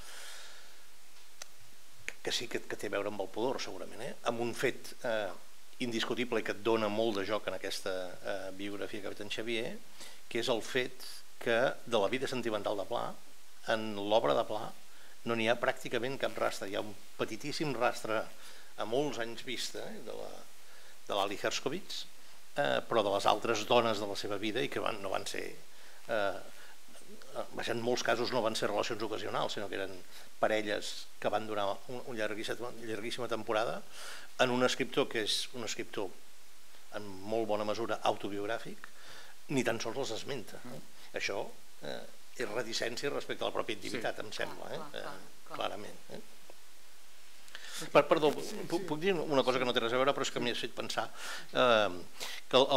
que sí que, que té a veure amb el pudor, segurament, eh? Amb un fet eh, indiscutible i que et dona molt de joc en aquesta eh, biografia que ha fet en Xavier, que és el fet que de la vida sentimental de Pla, en l'obra de Pla, no n'hi ha pràcticament cap rastre. Hi ha un petitíssim rastre a molts anys vista eh, de la de l'Ali Herskovits, eh, però de les altres dones de la seva vida i que van, no van ser eh, en molts casos no van ser relacions ocasionals, sinó que eren parelles que van durar una llarguíssima, llarguíssima temporada, en un escriptor que és un escriptor en molt bona mesura autobiogràfic, ni tan sols les esmenta. Eh? Això eh, és reticència respecte a la pròpia intimitat, sí. Em sembla, eh? Clar, clar, clar. clarament. Eh? Per, perdó, puc, puc dir una cosa que no té res a veure, però és que m'hi has fet pensar eh, que el,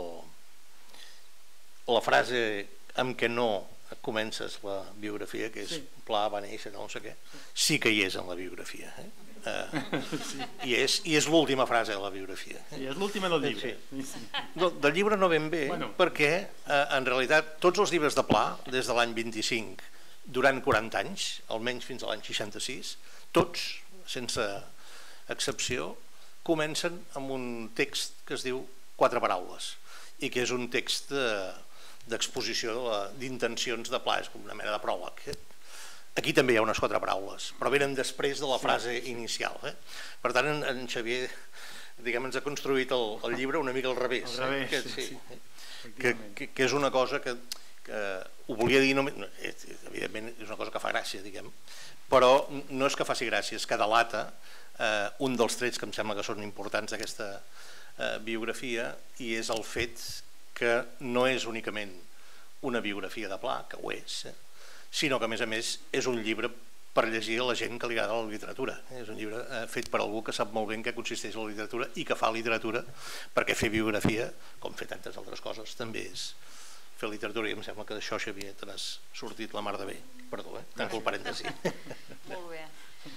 el, la frase amb què no comences la biografia, que és sí. Pla va néixer, no sé què, sí que hi és en la biografia. Eh? Eh, sí. I és, i és l'última frase de la biografia. Eh? Sí, és l'última del llibre. Sí. Sí. No, del llibre no ben bé, bueno. Perquè eh, en realitat tots els llibres de Pla, des de l'any vint-i-cinc, durant quaranta anys, almenys fins a l'any seixanta-sis, tots, sense excepció, comencen amb un text que es diu Quatre paraules, i que és un text de d'exposició d'intencions de Pla, és com una mena de pròleg. Eh? Aquí també hi ha unes quatre paraules, però venen després de la frase inicial. Eh? Per tant, en, en Xavier diguem, ens ha construït el, el llibre una mica al revés. Al revés, eh? que, sí. sí. Que, que, que és una cosa que, que ho volia dir, no, evidentment és una cosa que fa gràcia, diguem, però no és que faci gràcia, és que delata eh, un dels trets que em sembla que són importants d'aquesta eh, biografia, i és el fet que no és únicament una biografia de Pla, que ho és, eh? sinó que a més a més és un llibre per llegir a la gent que li agrada la literatura. És un llibre eh, fet per algú que sap molt bé en què consisteix la literatura i que fa literatura, perquè fer biografia, com fer tantes altres coses, també és fer literatura, i em sembla que d'això, Xavier, te n'has sortit la mar de bé. Perdó, eh? Tanco el parèntesi. Molt bé.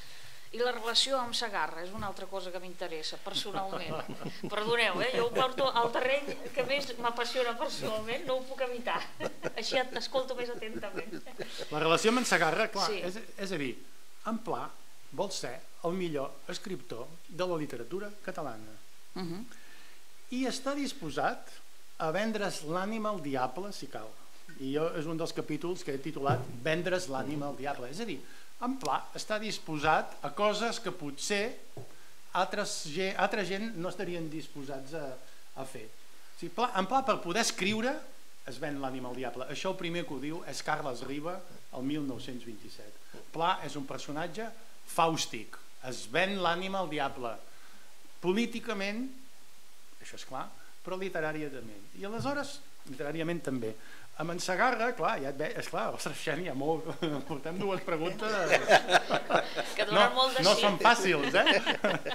I la relació amb Segarra és una altra cosa que m'interessa personalment. Perdoneu, eh? Jo ho porto al terreny que més m'apassiona personalment, no ho puc evitar. Així t'escolto més atentament. La relació amb en Segarra, clar, sí. és, és a dir, en Pla vol ser el millor escriptor de la literatura catalana. Uh-huh. I està disposat a vendre's l'ànima al diable, si cal. I jo és un dels capítols que he titulat Vendre's l'ànima al diable. És a dir, en Pla està disposat a coses que potser altres, altra gent no estarien disposats a, a fer. O sigui, Pla, en Pla, per poder escriure, es ven l'ànima al diable. Això el primer que ho diu és Carles Riba, el mil nou-cents vint-i-set. Pla és un personatge fàustic, es ven l'ànima al diable. Políticament, això és clar, però literàriament. I aleshores, literàriament també. Amb en Segarra, clar, ja et ve, és clar, ostres, Xeni, hi ha molt... Portem dues preguntes... Que donen molt de sí. No són fàcils, eh?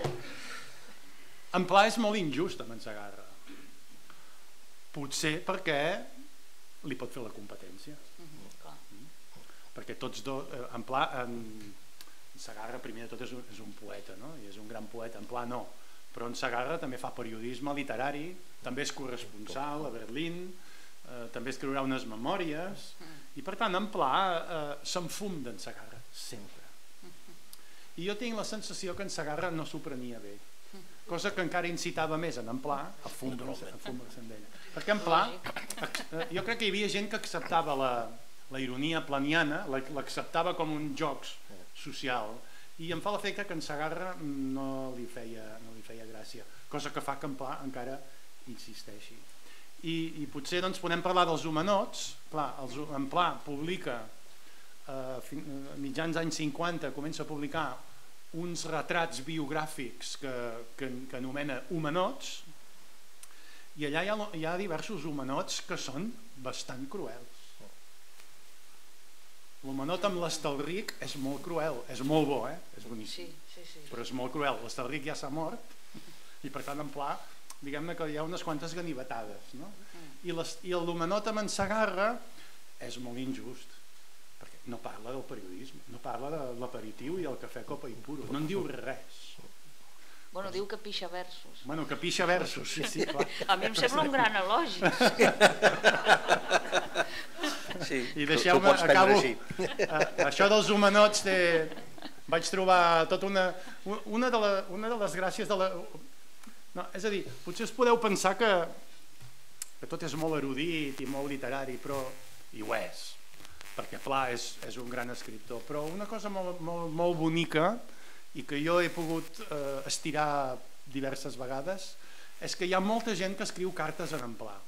En Pla és molt injust amb en Segarra. Potser perquè li pot fer la competència. Perquè tots dos... En Pla, en Segarra, primer de tot, és un, és un poeta, no? I és un gran poeta. En Pla no. Però en Segarra també fa periodisme literari, també és corresponsal a Berlín, eh, també escriurà unes memòries, i per tant en Pla eh, s'enfum d'en Segarra, sempre. I jo tinc la sensació que en Segarra no s'ho prenia bé, cosa que encara incitava més en en Pla a fumar-se amb ella. Perquè en Pla, eh, jo crec que hi havia gent que acceptava la, la ironia planiana, l'acceptava com un joc social, i em fa l'efecte que en Segarra no li feia, no li feia gràcia, cosa que fa que en Pla encara insisteixi. I, i potser doncs, podem parlar dels homenots. Clar, els, en Pla publica eh, fin, mitjans anys cinquanta, comença a publicar uns retrats biogràfics que, que, que anomena homenots, i allà hi ha, hi ha diversos homenots que són bastant cruels. L'homenot amb l'Estelric és molt cruel, és molt bo, eh? És boníssim, sí, sí, sí. Però és molt cruel. L'Estelric ja s'ha mort i per tant en Pla, diguem-ne que hi ha unes quantes ganivetades, no? I, les, i l'homenot amb en Segarra és molt injust, perquè no parla del periodisme, no parla de l'aperitiu i el cafè copa i puro, no en diu res. Bueno, diu que pixa versos. Bueno, que pixa versos, sí, sí, clar. A mi em sembla un gran elogi. Sí, i deixeu-me, acabo, això dels homenots té, vaig trobar tota una una de, la, una de les gràcies de la, no, és a dir, potser us podeu pensar que, que tot és molt erudit i molt literari, però i ho és, perquè Pla és, és un gran escriptor, però una cosa molt, molt, molt bonica i que jo he pogut eh, estirar diverses vegades és que hi ha molta gent que escriu cartes en Pla,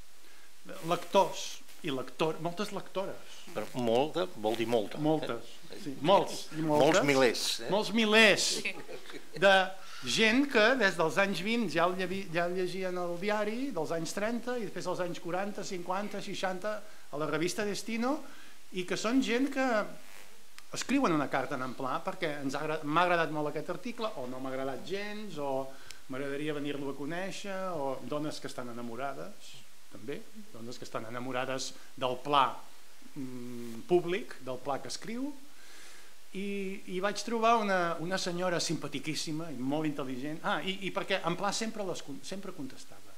lectors i lector, moltes lectores. Però molta vol dir molta. Moltes, sí, molts i moltes. Molts milers. Eh? Molts milers de gent que des dels anys vint ja el, ja el llegien al diari, dels anys trenta i després als anys quaranta, cinquanta, seixanta a la revista Destino, i que són gent que escriuen una carta en Pla perquè m'ha agradat molt aquest article o no m'ha agradat gens o m'agradaria venir-lo a conèixer, o dones que estan enamorades també, dones que estan enamorades del Pla mm, públic, del Pla que escriu, i, i vaig trobar una, una senyora simpatiquíssima i molt intel·ligent, ah, i, i perquè en Pla sempre, les, sempre contestava,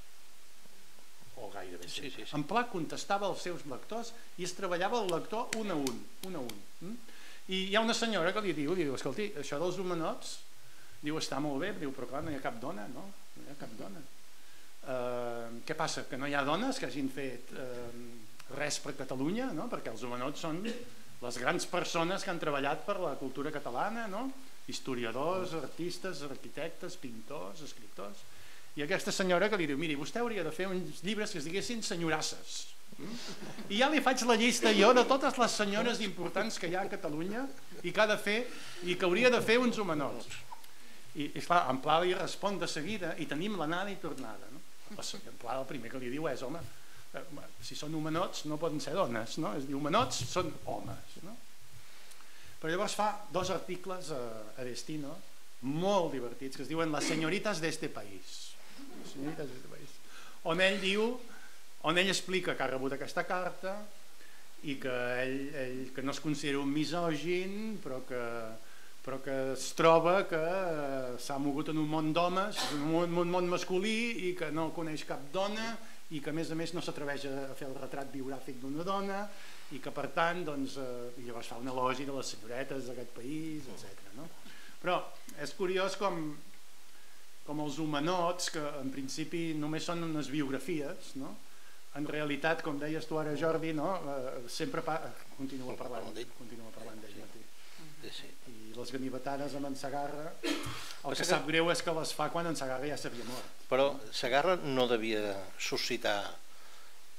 o gairebé sempre. Sí, sí, sí. En Pla contestava als seus lectors i es treballava el lector un a un, un a un. Mm? I hi ha una senyora que li diu, diu, escolti, això dels homenots, diu, està molt bé, diu, però clar, no hi ha cap dona, no? No hi ha cap dona. Uh, què passa? Que no hi ha dones que hagin fet uh, res per Catalunya, no? Perquè els homenots són les grans persones que han treballat per la cultura catalana, no? Historiadors, artistes, arquitectes, pintors, escriptors, i aquesta senyora que li diu, miri, vostè hauria de fer uns llibres que es diguessin senyorasses, i ja li faig la llista jo de totes les senyores importants que hi ha a Catalunya i que ha de fer, i que hauria de fer uns homenots. I, i clar, en Pla li respon de seguida i tenim l'anada i tornada, no? En Pla el primer que li diu és, home, si són homenots no poden ser dones, no? És dir, homenots són homes, no? Però llavors fa dos articles a, a Destino molt divertits que es diuen Las señoritas de este país, Las señoritas de este país, on ell diu, on ell explica que ha rebut aquesta carta i que ell, ell que no es considera un misògin, però que però que es troba que s'ha mogut en un món d'homes, en un món masculí, i que no coneix cap dona, i que a més a més no s'atreveix a fer el retrat biogràfic d'una dona, i que per tant doncs, eh, llavors fa un elogi de les senyoretes d'aquest país, etcètera. No? Però és curiós com, com els homenots, que en principi només són unes biografies, no? En realitat, com deies tu ara, Jordi, no? eh, sempre pa... continua parlant, continua parlant d'ell mateix. I les ganivetades amb en Segarra, el que sap greu és que les fa quan en Segarra ja s'havia mort. Però Segarra no devia suscitar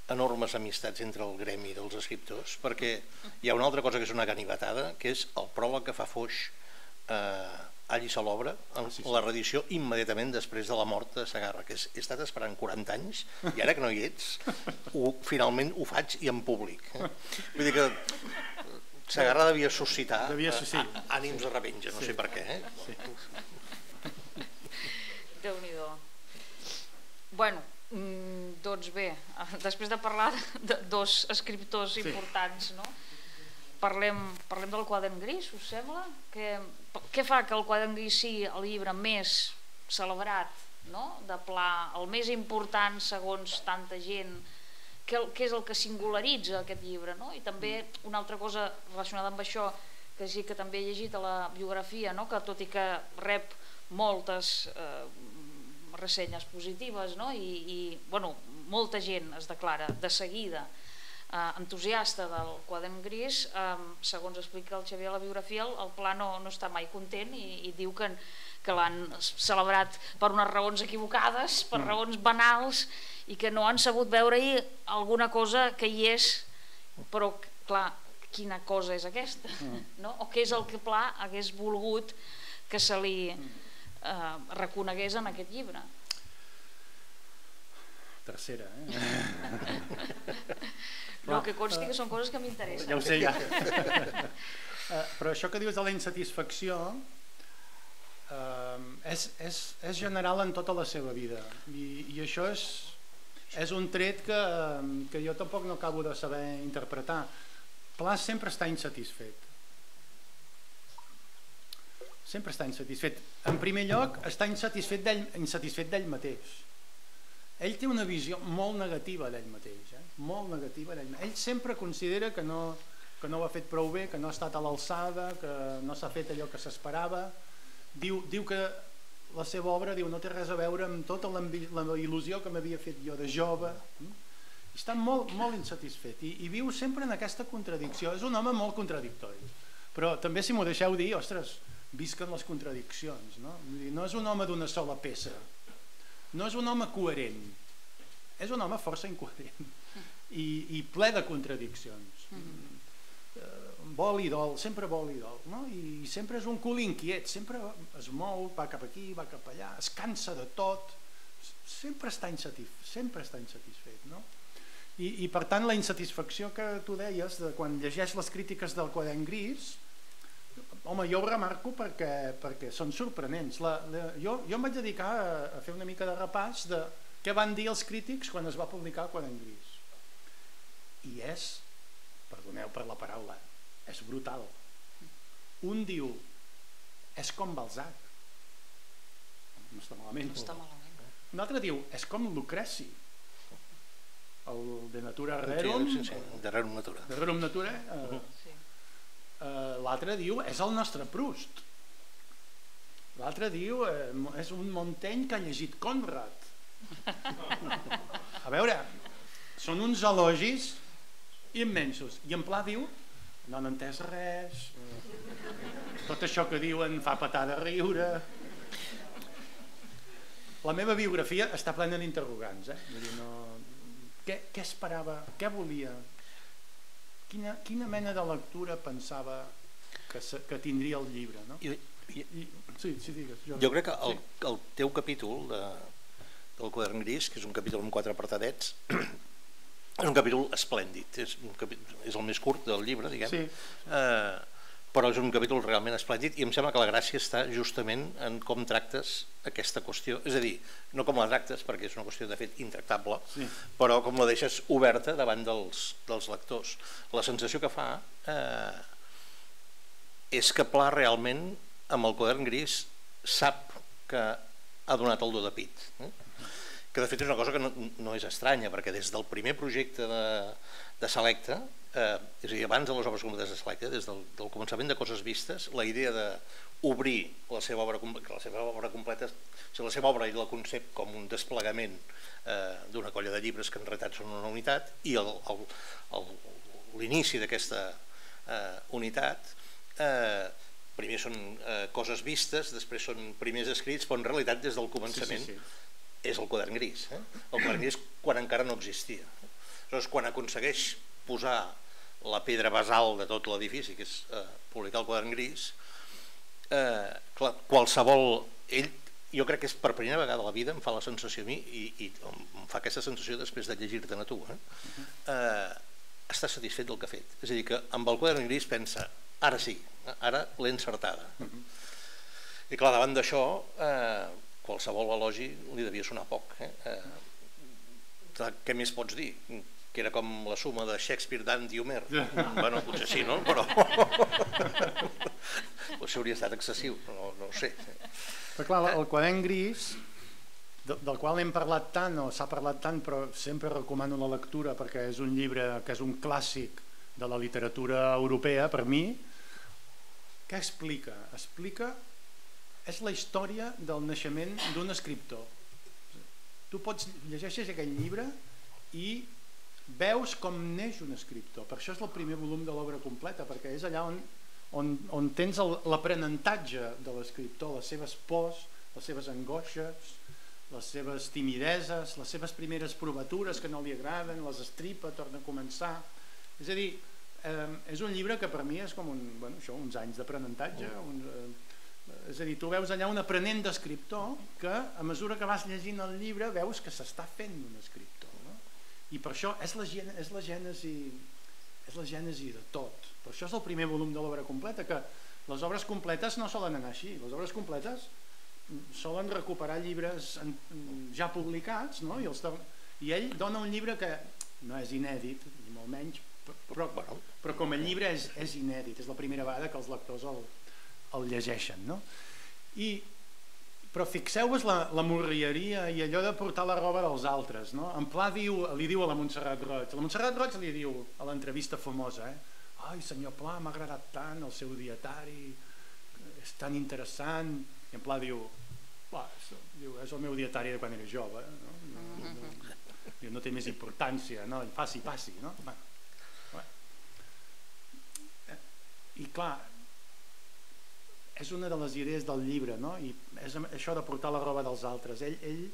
enormes amistats entre el gremi dels escriptors, perquè hi ha una altra cosa que és una ganivetada, que és el pròleg que fa Foix a Allis a l'obra, la reedició immediatament després de la mort de Segarra, que he estat esperant quaranta anys, i ara que no hi ets, finalment ho faig i en públic. Vull dir que Segarra devia suscitar ànims de revenja, no sé per què. Déu-n'hi-do. Bueno, doncs bé, després de parlar de dos escriptors importants, parlem del Quadern Gris, us sembla? Què fa que el Quadern Gris sigui el llibre més celebrat, de pla, el més important segons tanta gent? Què és el que singularitza aquest llibre? I també una altra cosa relacionada amb això, que sí que també he llegit a la biografia, que tot i que rep moltes ressenyes positives i molta gent es declara de seguida entusiasta del Quadern Gris, segons explica el Xavier a la biografia, el Pla no està mai content i diu que l'han celebrat per unes raons equivocades, per raons banals, i que no han sabut veure-hi alguna cosa que hi és, però clar, quina cosa és aquesta? O què és el que Pla hagués volgut que se li reconegués en aquest llibre? Tercera, eh? No, que consti que són coses que m'interessen. Ja ho sé, ja. Però això que dius de la insatisfacció és general en tota la seva vida, i això és un tret que jo tampoc no acabo de saber interpretar. Pla sempre està insatisfet. Sempre està insatisfet. En primer lloc, està insatisfet d'ell mateix. Ell té una visió molt negativa d'ell mateix, molt negativa d'ell mateix. Ell sempre considera que no ho ha fet prou bé, que no ha estat a l'alçada, que no s'ha fet allò que s'esperava. Diu que la seva obra no té res a veure amb tota la il·lusió que m'havia fet jo de jove. Està molt insatisfet i viu sempre en aquesta contradicció. És un home molt contradictori, però també, si m'ho deixeu dir, ostres, visquen les contradiccions. No és un home d'una sola peça, no és un home coherent, és un home força incoherent i ple de contradiccions. Vol i dol, sempre vol i dol, i sempre és un cul inquiet, sempre es mou, va cap aquí, va cap allà, es cansa de tot, sempre està insatisfet. I per tant la insatisfacció que tu deies quan llegeix les crítiques del Quadern Gris, home, jo ho remarco perquè són sorprenents. Jo em vaig dedicar a fer una mica de repàs de què van dir els crítics quan es va publicar el Quadern Gris. I és, perdoneu per la paraula, és brutal. Un diu, és com Balzac. No està malament. Un altre diu, és com Lucreci. El De Natura Rerum. De Rerum Natura. De Rerum Natura. L'altre diu, és el nostre Proust. L'altre diu, és un Montaigne que ha llegit Conrad. A veure, són uns elogis immensos. I en Pla diu, no n'he entès res, tot això que diuen fa petar de riure. La meva biografia està plena d'interrogants. Què esperava, què volia? Quina mena de lectura pensava que tindria el llibre? Jo crec que el teu capítol del Quadern Gris, que és un capítol amb quatre apartadets, és un capítol esplèndid. És el més curt del llibre, diguem, però és un capítol realment esplèndid i em sembla que la gràcia està justament en com tractes aquesta qüestió. És a dir, no com la tractes, perquè és una qüestió de fet intractable, però com la deixes oberta davant dels lectors. La sensació que fa és que Pla realment, amb el Quadern Gris, sap que ha donat el do de pit. Que de fet és una cosa que no és estranya, perquè des del primer projecte de Selecta, és a dir, abans de les obres completes de Selecta, des del començament de Coses Vistes, la idea d'obrir la seva obra completa, la seva obra i el concepte com un desplegament d'una colla de llibres que en realitat són una unitat, i l'inici d'aquesta unitat primer són coses vistes, després són primers escrits, però en realitat des del començament és el Quadern Gris. El Quadern Gris quan encara no existia. Aleshores, quan aconsegueix posar la pedra basal de tot l'edifici, que és eh, publicar el Quadern Gris, eh, clar, qualsevol... Ell, jo crec que és per primera vegada a la vida, em fa la sensació a mi, i, i em fa aquesta sensació després de llegir-te'n a tu, eh? Eh, està satisfet del que ha fet. És a dir, que amb el Quadern Gris pensa, ara sí, ara l'he encertada. I clar, davant d'això, eh, qualsevol elogi li devia sonar poc. Eh? Eh, què més pots dir? Que era com la suma de Shakespeare, Dante i Homer. Bueno, potser sí, no? Però potser hauria estat excessiu, no, no ho sé. Però clar, el Quadern Gris, del qual hem parlat tant, o s'ha parlat tant, però sempre recomano la lectura perquè és un llibre que és un clàssic de la literatura europea, per mi. Què explica? Explica... És la història del naixement d'un escriptor. Tu pots llegeixes aquell llibre i veus com neix un escriptor. Per això és el primer volum de l'obra completa, perquè és allà on, on, on tens l'aprenentatge de l'escriptor, les seves pors, les seves angoixes, les seves timideses, les seves primeres provatures que no li agraden, les estripa, torna a començar. És a dir, eh, és un llibre que per mi és com un, bueno, això, uns anys d'aprenentatge, uns, eh, és a dir, tu veus allà un aprenent d'escriptor que a mesura que vas llegint el llibre veus que s'està fent un escriptor, no? I per això és la, és la gènesi és la gènesi de tot. Per això és el primer volum de l'obra completa, que les obres completes no solen anar així. Les obres completes solen recuperar llibres ja publicats, no? I, els, i ell dona un llibre que no és inèdit, ni molt menys, però, però com a llibre és, és inèdit. És la primera vegada que els lectors el, el llegeixen, no? I, però fixeu-vos la, la morrieria i allò de portar la roba dels altres, no? En Pla diu, li diu a la Montserrat Roig, la Montserrat Roig li diu a l'entrevista famosa, eh? Ai, senyor Pla, m'ha agradat tant el seu dietari, és tan interessant. I en Pla diu, és, diu, és el meu dietari de quan era jove, no? No, no, no, no té més importància, no? I passi, passi, no? Bueno, i clar, és una de les idees del llibre, no? I és això de portar la roba dels altres. Ell, ell,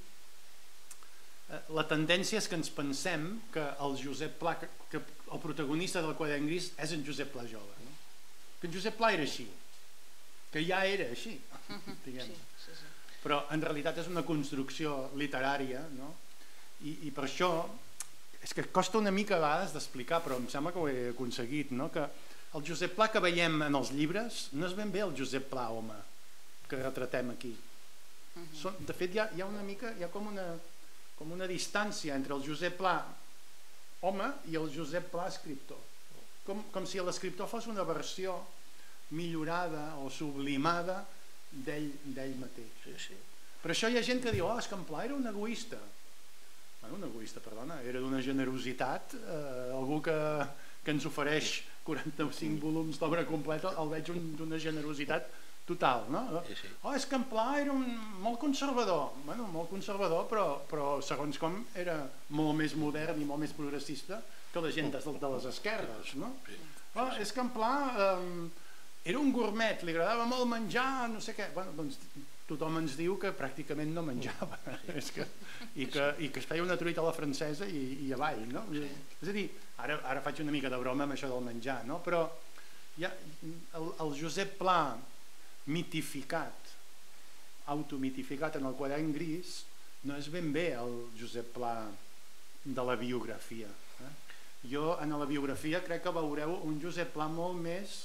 la tendència és que ens pensem que el Josep Pla, que, que el protagonista del Quadern Gris és en Josep Pla jove, no? Que en Josep Pla era així, que ja era així, diguem. Sí, sí, sí. Però en realitat és una construcció literària, no? I, i per això és que costa una mica a vegades d'explicar, però em sembla que ho he aconseguit, no? Que el Josep Pla que veiem en els llibres no és ben bé el Josep Pla home que retratem aquí. Són, de fet, hi ha, hi ha una mica, hi ha com una, com una distància entre el Josep Pla home i el Josep Pla escriptor. Com, com si l'escriptor fos una versió millorada o sublimada d'ell d'ell mateix. Sí, sí. Per això hi ha gent que diu, oh, és que en Pla era un egoista. Bueno, un egoista, perdona, era d'una generositat, eh, algú que, que ens ofereix quaranta-cinc volums d'obra completa, el veig d'una generositat total, no? Sí, sí. Oh, és que en Pla era un, molt conservador. Bueno, molt conservador, però, però segons com era molt més modern i molt més progressista que la gent de, de les esquerres, no? Oh, és que en Pla eh, era un gourmet, li agradava molt menjar, no sé què. Bueno, doncs tothom ens diu que pràcticament no menjava, és que, i, que, i que es feia una truita a la francesa i, i avall, no? És a dir, ara, ara faig una mica de broma amb això del menjar, no? Però ja, el, el Josep Pla mitificat, automitificat en el Quadern Gris, no és ben bé el Josep Pla de la biografia. Eh? Jo en la biografia crec que veureu un Josep Pla molt més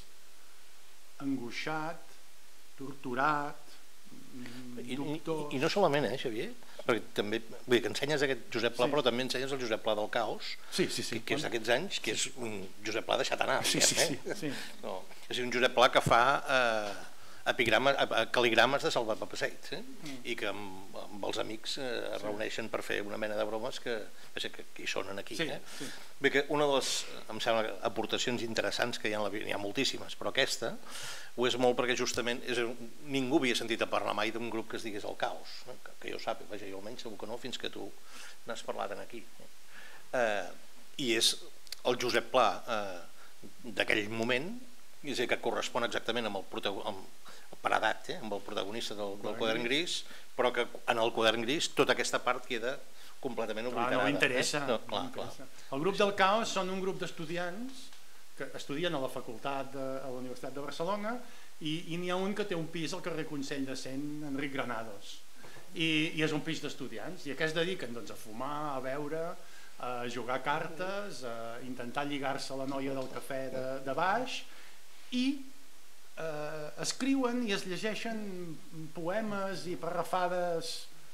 angoixat, torturat, I, i, i no solament, eh, Xavier? Perquè també, vull dir que ensenyes aquest Josep Pla, sí. Però també ensenyes el Josep Pla del Caos, sí, sí, sí. Que, que és d'aquests anys, que és un Josep Pla deixat anar. Sí, sí, sí, sí. No, és un Josep Pla que fa eh, epigrames, cal·ligrames de Salvat Papasseit, eh? Mm. I que amb, amb els amics eh, es reuneixen per fer una mena de bromes que, que, que hi sonen aquí. Sí, eh? Sí. Bé, que una de les, em sembla, aportacions interessants que hi ha, en la, hi ha moltíssimes, però aquesta ho és molt perquè justament és, ningú havia sentit a parlar mai d'un grup que es digués El Caos, eh? que, que jo sàpiga, vaja, jo almenys segur que no, fins que tu n'has parlat aquí. Eh, I és el Josep Pla eh, d'aquell moment, és a dir, que correspon exactament amb el protagonista, per edat, eh, amb el protagonista del, del Quadern Gris, però que en el Quadern Gris tota aquesta part queda completament obliterada. obliterada. No m'interessa. Eh? No, clar, no clar. El grup del Caos són un grup d'estudiants que estudien a la facultat de, a la Universitat de Barcelona i, i n'hi ha un que té un pis al carrer Consell de Cent, Enric Granados, i, i és un pis d'estudiants, i aquests dediquen doncs, a fumar, a beure, a jugar cartes, a intentar lligar-se a la noia del cafè de, de baix, i eh, escriuen i es llegeixen poemes i parrafades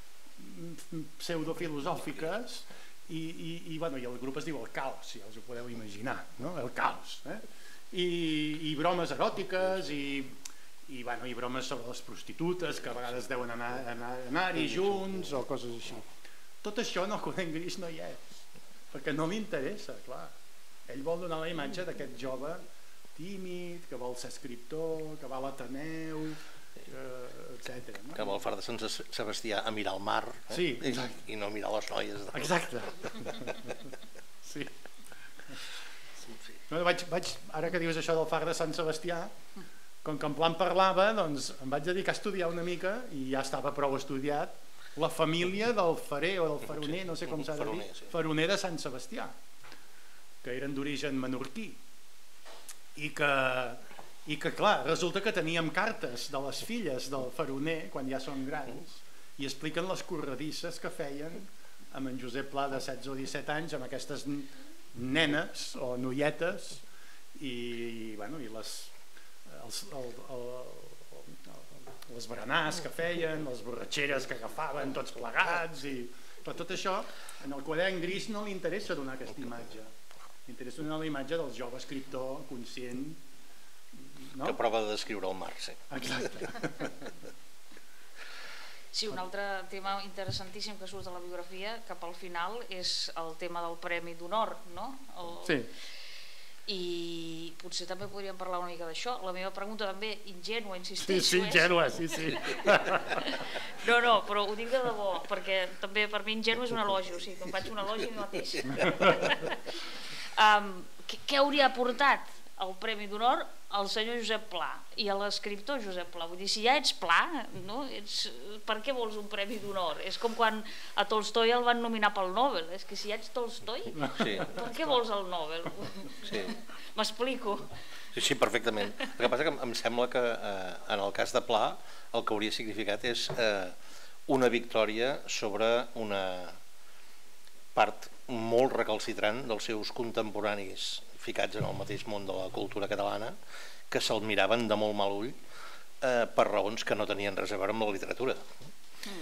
pseudofilosòfiques i, i, i, bueno, i el grup es diu El Caos, si us ho podeu imaginar, no? El Caos, eh? I, i bromes eròtiques i, i, bueno, i bromes sobre les prostitutes que a vegades deuen anar-hi anar, anar junts o coses així. Tot això en el Coden Gris no hi és, perquè no m'interessa, clar. Ell vol donar la imatge d'aquest jove tímid, que vol ser escriptor, que va a l'Ateneu, etcètera. No? Que va al Far de Sant Sebastià a mirar el mar, eh? Sí, I, i no mirar les noies. De... Exacte. Sí. Sí. No, vaig, vaig, ara que dius això del Far de Sant Sebastià, com que en plan parlava, doncs em vaig dedicar a estudiar una mica i ja estava prou estudiat la família del farer o del faroner, no sé com s'ha de dir, faroner de Sant Sebastià, que eren d'origen menorquí, i que, i que clar, resulta que teníem cartes de les filles del faroner quan ja són grans i expliquen les corredisses que feien amb en Josep Pla de setze o disset anys amb aquestes nenes o noietes i, bueno, i les els, el, el, el, les berenars que feien, les borratxeres que agafaven tots plegats i però tot això en el Quadern Gris no li interessa donar aquesta imatge, li interessa donar la imatge del jove escriptor conscient, no? Que prova de descriure el mar, sí. Exacte. Sí, un altre tema interessantíssim que surt a la biografia cap al final és el tema del Premi d'Honor, no? El... Sí. I potser també podríem parlar una mica d'això. La meva pregunta també ingènua, insisteixo, sí, sí, ingènua, sí, sí. No, no, però ho dic de debò, perquè també per mi ingènua és un elogi, o sigui, que em faig un elogi a mi mateix. um, què, què hauria aportat el Premi d'Honor al senyor Josep Pla i a l'escriptor Josep Pla? Vull dir, si ja ets Pla, no? ets... per què vols un Premi d'Honor? És com quan a Tolstoi el van nominar pel Nobel, és que si ja ets Tolstoi, sí. Per què vols el Nobel? Sí. M'explico. Sí, sí, perfectament. El que passa que em sembla que eh, en el cas de Pla el que hauria significat és eh, una victòria sobre una part molt recalcitrant dels seus contemporanis ficats en el mateix món de la cultura catalana, que se'l miraven de molt mal ull eh, per raons que no tenien res a veure amb la literatura. Mm.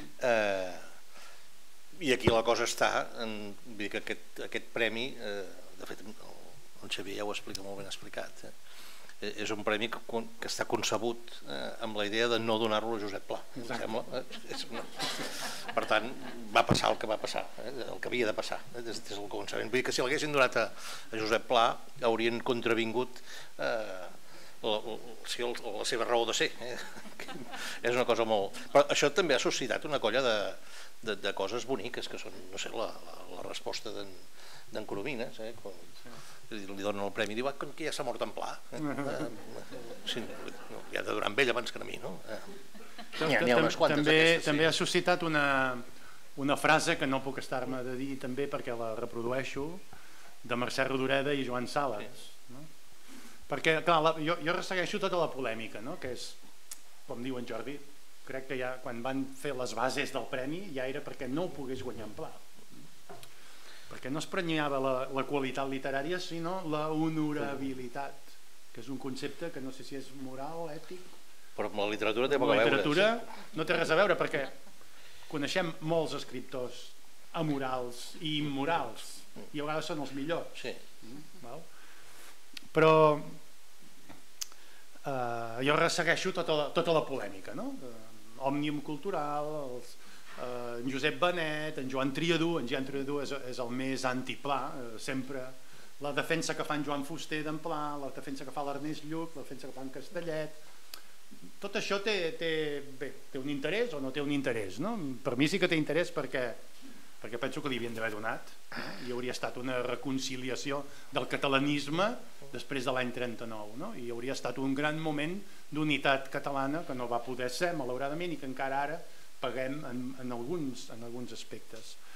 Eh, I aquí la cosa està en dir que aquest, aquest premi, eh, de fet el Xavier ja ho explica molt ben explicat, eh, és un premi que, que està concebut eh, amb la idea de no donar-lo a Josep Pla, em sembla. Eh? És, no. Per tant, va passar el que va passar, eh? El que havia de passar, eh? des, des del començament. Vull dir que si l'haguessin donat a, a Josep Pla haurien contravingut eh, la, la, la seva raó de ser. Eh? És una cosa molt... Però això també ha suscitat una colla de, de, de coses boniques, que són, no sé, la, la, la resposta d'en Coromines, eh? Quan li donen el premi i diu que ja s'ha mort en Pla, eh? Sí, li ha de durar amb ell abans que a mi, no? N'hi ha, ha unes quantes també, d'aquestes, també sí. ha suscitat una, una frase que no puc estar-me de dir també perquè la reprodueixo, de Mercè Rodoreda i Joan Sales, sí. No? Perquè clar, la, jo, jo ressegueixo tota la polèmica, no? Que és, com diu en Jordi, crec que ja quan van fer les bases del premi ja era perquè no ho pogués guanyar en Pla, perquè no es premiava la, la qualitat literària sinó la honorabilitat, que és un concepte que no sé si és moral, ètic, però amb la literatura té poc a veure. La literatura no té res a veure perquè coneixem molts escriptors amorals i immorals i a vegades són els millors, sí. Val? Però eh, jo ressegueixo tota la, tota la polèmica, no? Òmnium cultural, els Uh, en Josep Benet, en Joan Triadú, en Joan Triadú és, és el més antiplà, uh, sempre la defensa que fa en Joan Fuster d'en Pla, la defensa que fa l'Ernest Lluc, la defensa que fa en Castellet, tot això té, té, bé, té un interès o no té un interès, no? Per mi sí que té interès perquè, perquè penso que li havien d'haver donat, no? I hauria estat una reconciliació del catalanisme després de l'any trenta-nou, no? I hauria estat un gran moment d'unitat catalana que no va poder ser malauradament i que encara ara paguem en, en, alguns, en alguns aspectes.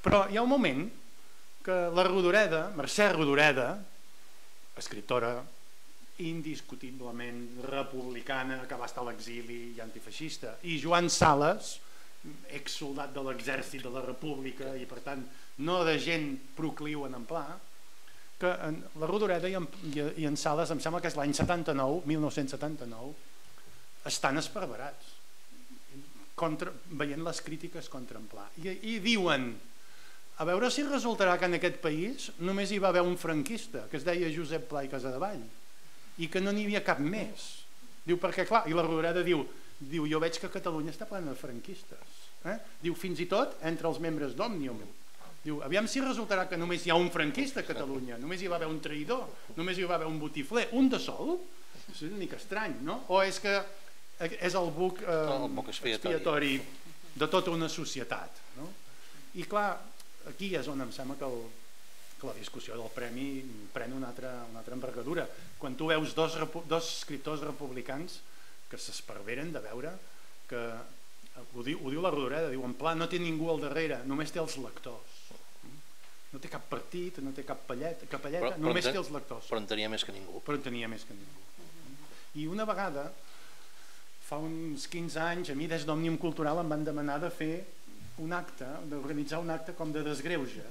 Però hi ha un moment que la Rodoreda, Mercè Rodoreda, escriptora indiscutiblement republicana, que va estar a l'exili i antifeixista, i Joan Sales, exsoldat de l'exèrcit de la República i per tant no de gent procliu en Pla, que en la Rodoreda i en, i en Sales, em sembla que és l'any setanta-nou, mil nou-cents setanta-nou, estan esparverats contra, veient les crítiques contra en Pla i, i diuen, a veure si resultarà que en aquest país només hi va haver un franquista que es deia Josep Pla i Casadevall i que no n'hi havia cap més. Diu, perquè clar, i la Rodoreda diu, diu jo veig que Catalunya està plena de franquistes. Eh? Diu, fins i tot entre els membres d'Òmnium. Diu, aviam si resultarà que només hi ha un franquista a Catalunya, només hi va haver un traïdor, només hi va haver un botifler, un de sol? És una mica estrany, no? O és que és el buc eh, expiatori de tota una societat, no? I clar, aquí és on em sembla que el la discussió del premi pren una altra, una altra envergadura. Quan tu veus dos, dos escriptors republicans que s'esparveren de veure que, ho diu, ho diu la Rodoreda, diu, en Pla no té ningú al darrere, només té els lectors. No té cap partit, no té cap palleta, capelleta, però, només però té els lectors. Però en tenia més que ningú. Però en tenia més que ningú. I una vegada, fa uns quinze anys, a mi des d'Òmnium Cultural em van demanar de fer un acte, d'organitzar un acte com de desgreuge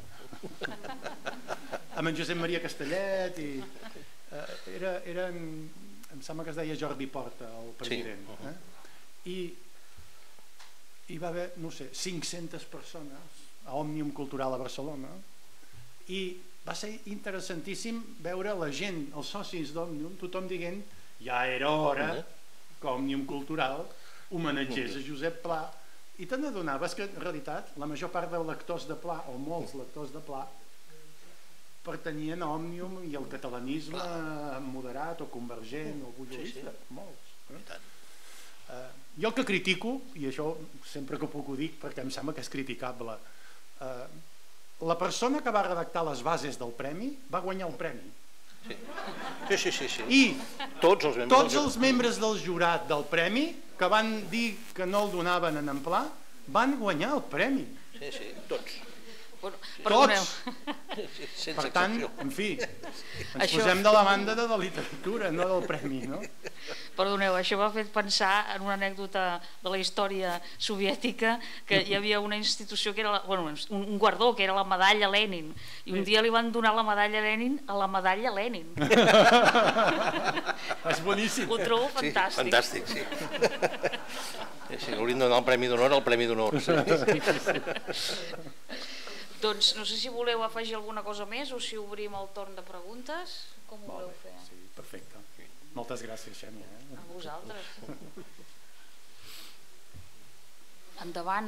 amb en Josep Maria Castellet i eh, era, era en, em sembla que es deia Jordi Porta el president, sí. eh? I hi va haver, no sé, cinc-centes persones a Òmnium Cultural a Barcelona i va ser interessantíssim veure la gent, els socis d'Òmnium, tothom dient ja era hora que Òmnium Cultural homenatgés a Josep Pla. I te n'adonaves que en realitat la major part de lectors de Pla, o molts lectors de Pla, pertanyien a Òmnium i al catalanisme moderat o convergent o bullorista, molts. Eh? Uh, jo el que critico, i això sempre que puc ho dic perquè em sembla que és criticable, uh, la persona que va redactar les bases del premi va guanyar el premi. Sí. Sí, sí, sí, sí. I tots els membres, tots els membres del jurat del premi que van dir que no el donaven en Pla van guanyar el premi. Sí, sí, tots. Bueno, tots. Per tant, en fi, ens això... posem de la banda de la literatura, no del premi, no? Perdoneu, això m'ha fet pensar en una anècdota de la història soviètica, que hi havia una institució que era, la, bueno, un guardó que era la medalla Lenin, i un dia li van donar la medalla Lenin a la medalla Lenin. És boníssim. Ho trobo fantàstic. Sí, fantàstic, sí. Sí, hauríem de donar el Premi d'Honor al Premi d'Honor. Sí. Doncs no sé si voleu afegir alguna cosa més o si obrim el torn de preguntes. Com ho voleu fer? Sí, perfecte. Moltes gràcies, Xènia. Eh? A vosaltres. Endavant.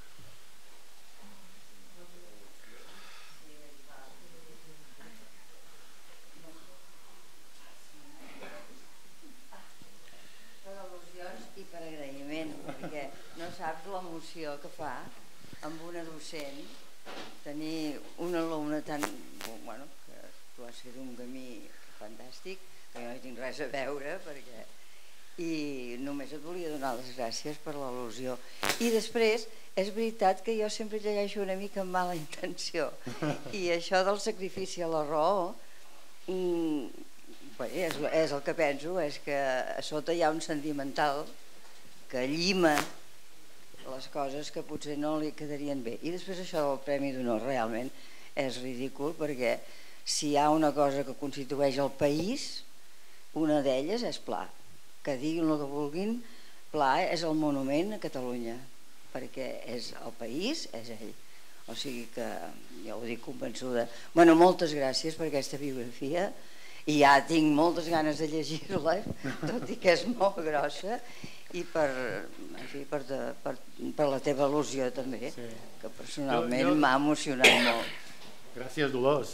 Per al·lusions i per agraïment, perquè no saps l'emoció que fa amb una docent tenir un alumne tan... Bueno, que tu has fet un camí fantàstic, que jo no hi tinc res a veure, perquè... I només et volia donar les gràcies per l'al·lusió. I després, és veritat que jo sempre llegeixo una mica amb mala intenció. I això del sacrifici a la raó, mm, és, és el que penso, és que a sota hi ha un sentimental que llima les coses que potser no li quedarien bé. I després això del Premi d'Honor realment és ridícul, perquè si hi ha una cosa que constitueix el país, una d'elles és Pla. Que diguin el que vulguin, Pla és el monument a Catalunya, perquè és el país, és ell. O sigui que jo ho dic convençuda. Bueno, moltes gràcies per aquesta biografia, i ja tinc moltes ganes de llegir-la, tot i que és molt grossa, i per, en fi, per, de, per, per la teva al·lusió també, sí. Que personalment m'ha emocionat molt. Gràcies, Dolors.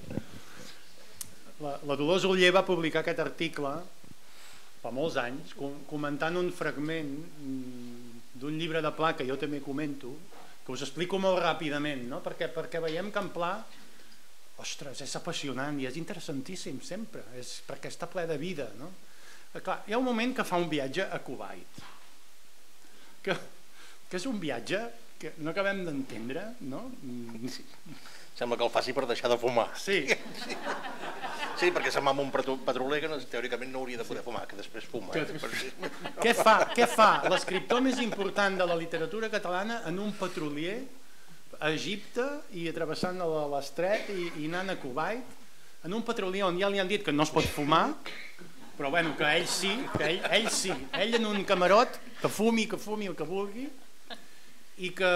La, la Dolors Oller va publicar aquest article fa molts anys, comentant un fragment d'un llibre de Pla que jo també comento, que us explico molt ràpidament, no? perquè, perquè veiem que en Pla, ostres, és apassionant i és interessantíssim sempre, és, perquè està ple de vida, no? Clar, hi ha un moment que fa un viatge a Kuwait, que, que és un viatge que no acabem d'entendre, no? Sembla que el faci per deixar de fumar. Sí. Sí, perquè se'n va amb un petroler que teòricament no hauria de poder fumar, que després fuma. Què fa, què fa l'escriptor més important de la literatura catalana en un petrolier a Egipte i travessant l'estret i anant a Kuwait, en un petrolier on ja li han dit que no es pot fumar, però bueno, que ell sí, que ell, ell sí, ell en un camarot, que fumi, que fumi el que vulgui, i que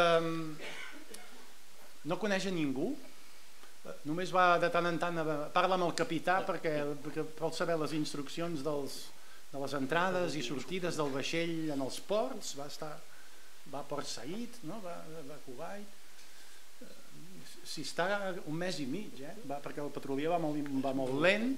no coneix a ningú, només va de tant en tant, parla amb el capità perquè, perquè vol saber les instruccions dels, de les entrades i sortides del vaixell en els ports, va estar va a Port Said, no? va, va a Kuwait, si està un mes i mig, eh? va, perquè el petrolier va molt, va molt lent,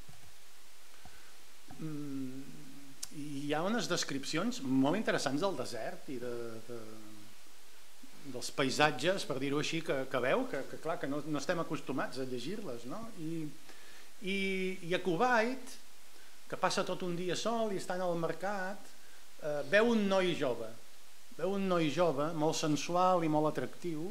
i hi ha unes descripcions molt interessants del desert i de, de dels paisatges, per dir-ho així, que, que veu, que, que clar, que no, no estem acostumats a llegir-les, no? I, i, i a Kuwait, que passa tot un dia sol i està al mercat, eh, veu un noi jove, veu un noi jove, molt sensual i molt atractiu,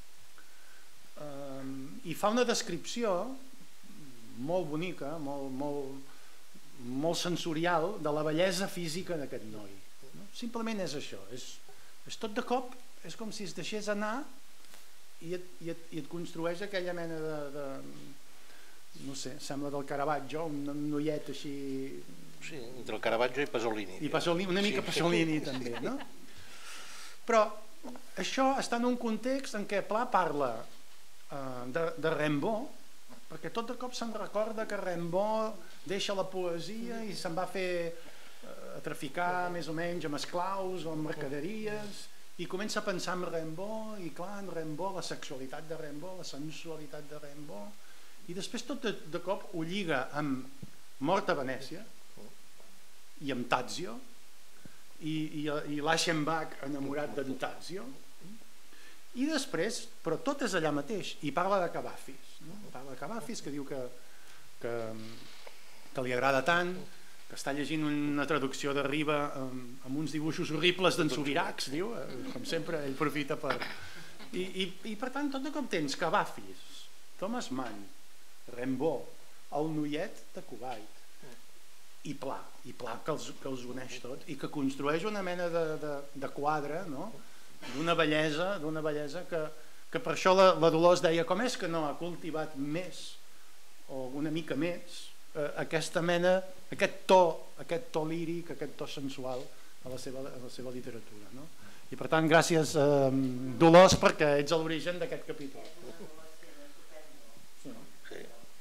eh, i fa una descripció molt bonica, molt, molt, molt sensorial de la bellesa física d'aquest noi. No? Simplement és això, és, és tot de cop, és com si es deixés anar i et, i et, i et construeix aquella mena de, de no sé, sembla del Caravaggio, un noiet així... Sí, entre el Caravaggio i Pasolini. I Pasolini, una mica sí. Pasolini també, no? Però això està en un context en què Pla parla eh, de, de Rimbaud, perquè tot de cop se'n recorda que Rimbaud deixa la poesia i se'n va fer eh, a traficar més o menys amb esclaus o amb mercaderies, i comença a pensar en Rimbaud, i clar, en Rimbaud, la sexualitat de Rimbaud, la sensualitat de Rimbaud, i després tot de, de cop ho lliga amb Mort a Venècia i amb Tadzio i, i, i l'Aschenbach enamorat d'en Tadzio, i després, però tot és allà mateix, i parla de Cavafis, no? Parla de Cavafis, que diu que, que, que li agrada tant, que està llegint una traducció de Riba amb, amb uns dibuixos horribles d'en Subirachs, diu, com sempre ell profita per... I, i, i per tant tot de cop tens Cavafis, Thomas Mann, Rimbaud, el noiet de Kuwait i Pla, i Pla que els, que els uneix tot i que construeix una mena de, de, de quadre, no? D'una bellesa, d'una bellesa que, que per això la, la Dolors deia com és que no ha cultivat més o una mica més aquesta mena, aquest to, aquest to líric, aquest to sensual a la seva, a la seva literatura, no? I per tant, gràcies eh, Dolors, perquè ets a l'origen d'aquest capítol. Sí. Sí.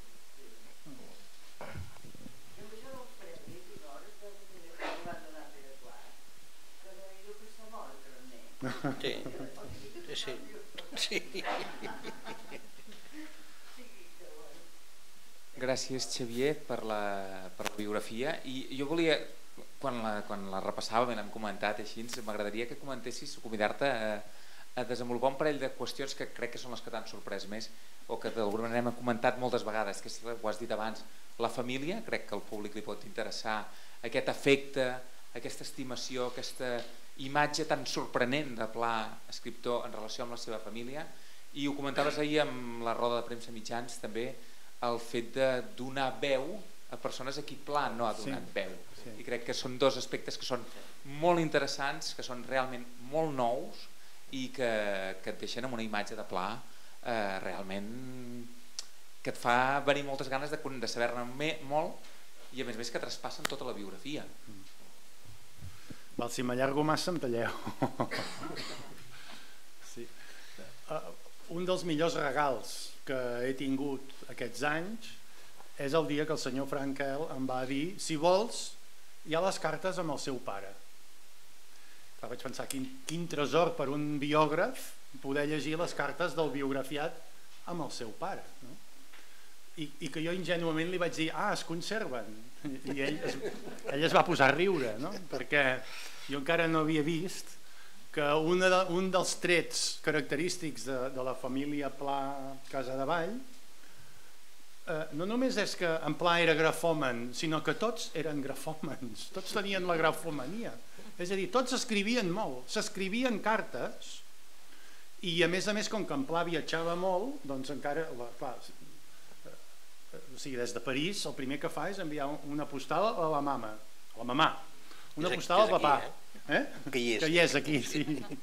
Sí, sí, sí. Gràcies, Xavier, per la, per la biografia. I jo volia, quan la, quan la repassàvem i l'hem comentat així, m'agradaria que comentessis, convidar-te a, a desenvolupar un parell de qüestions que crec que són les que t'han sorprès més o que d'alguna manera hem comentat moltes vegades, que ho has dit abans, la família, crec que al públic li pot interessar, aquest afecte, aquesta estimació, aquesta imatge tan sorprenent de Pla, escriptor, en relació amb la seva família, i ho comentaves ahir amb la roda de premsa mitjans també, el fet de donar veu a persones a qui Pla no ha donat sí, veu sí. I crec que són dos aspectes que són molt interessants, que són realment molt nous i que, que et deixen amb una imatge de Pla eh, realment que et fa venir moltes ganes de, de saber-ne molt i a més a més que traspassen tota la biografia. Val, si m'allargo massa em talleu. Sí. Uh, un dels millors regals que he tingut aquests anys és el dia que el senyor Frankel em va dir si vols, hi ha les cartes amb el seu pare. Clar, vaig pensar quin, quin tresor per un biògraf poder llegir les cartes del biografiat amb el seu pare, no? I, i que jo ingenuament li vaig dir ah, es conserven, i ell es, ell es va posar a riure, no? Perquè jo encara no havia vist que una de, un dels trets característics de, de la família Pla Casadevall eh, no només és que en Pla era grafòmen, sinó que tots eren grafòmens, tots tenien la grafomania, és a dir, tots escrivien molt, s'escrivien cartes I a més a més, com que en Pla viatjava molt, doncs encara, clar, o sigui, des de París el primer que fa és enviar una postal a la mama, a la mamà, una postal al papà, que hi és aquí, sí.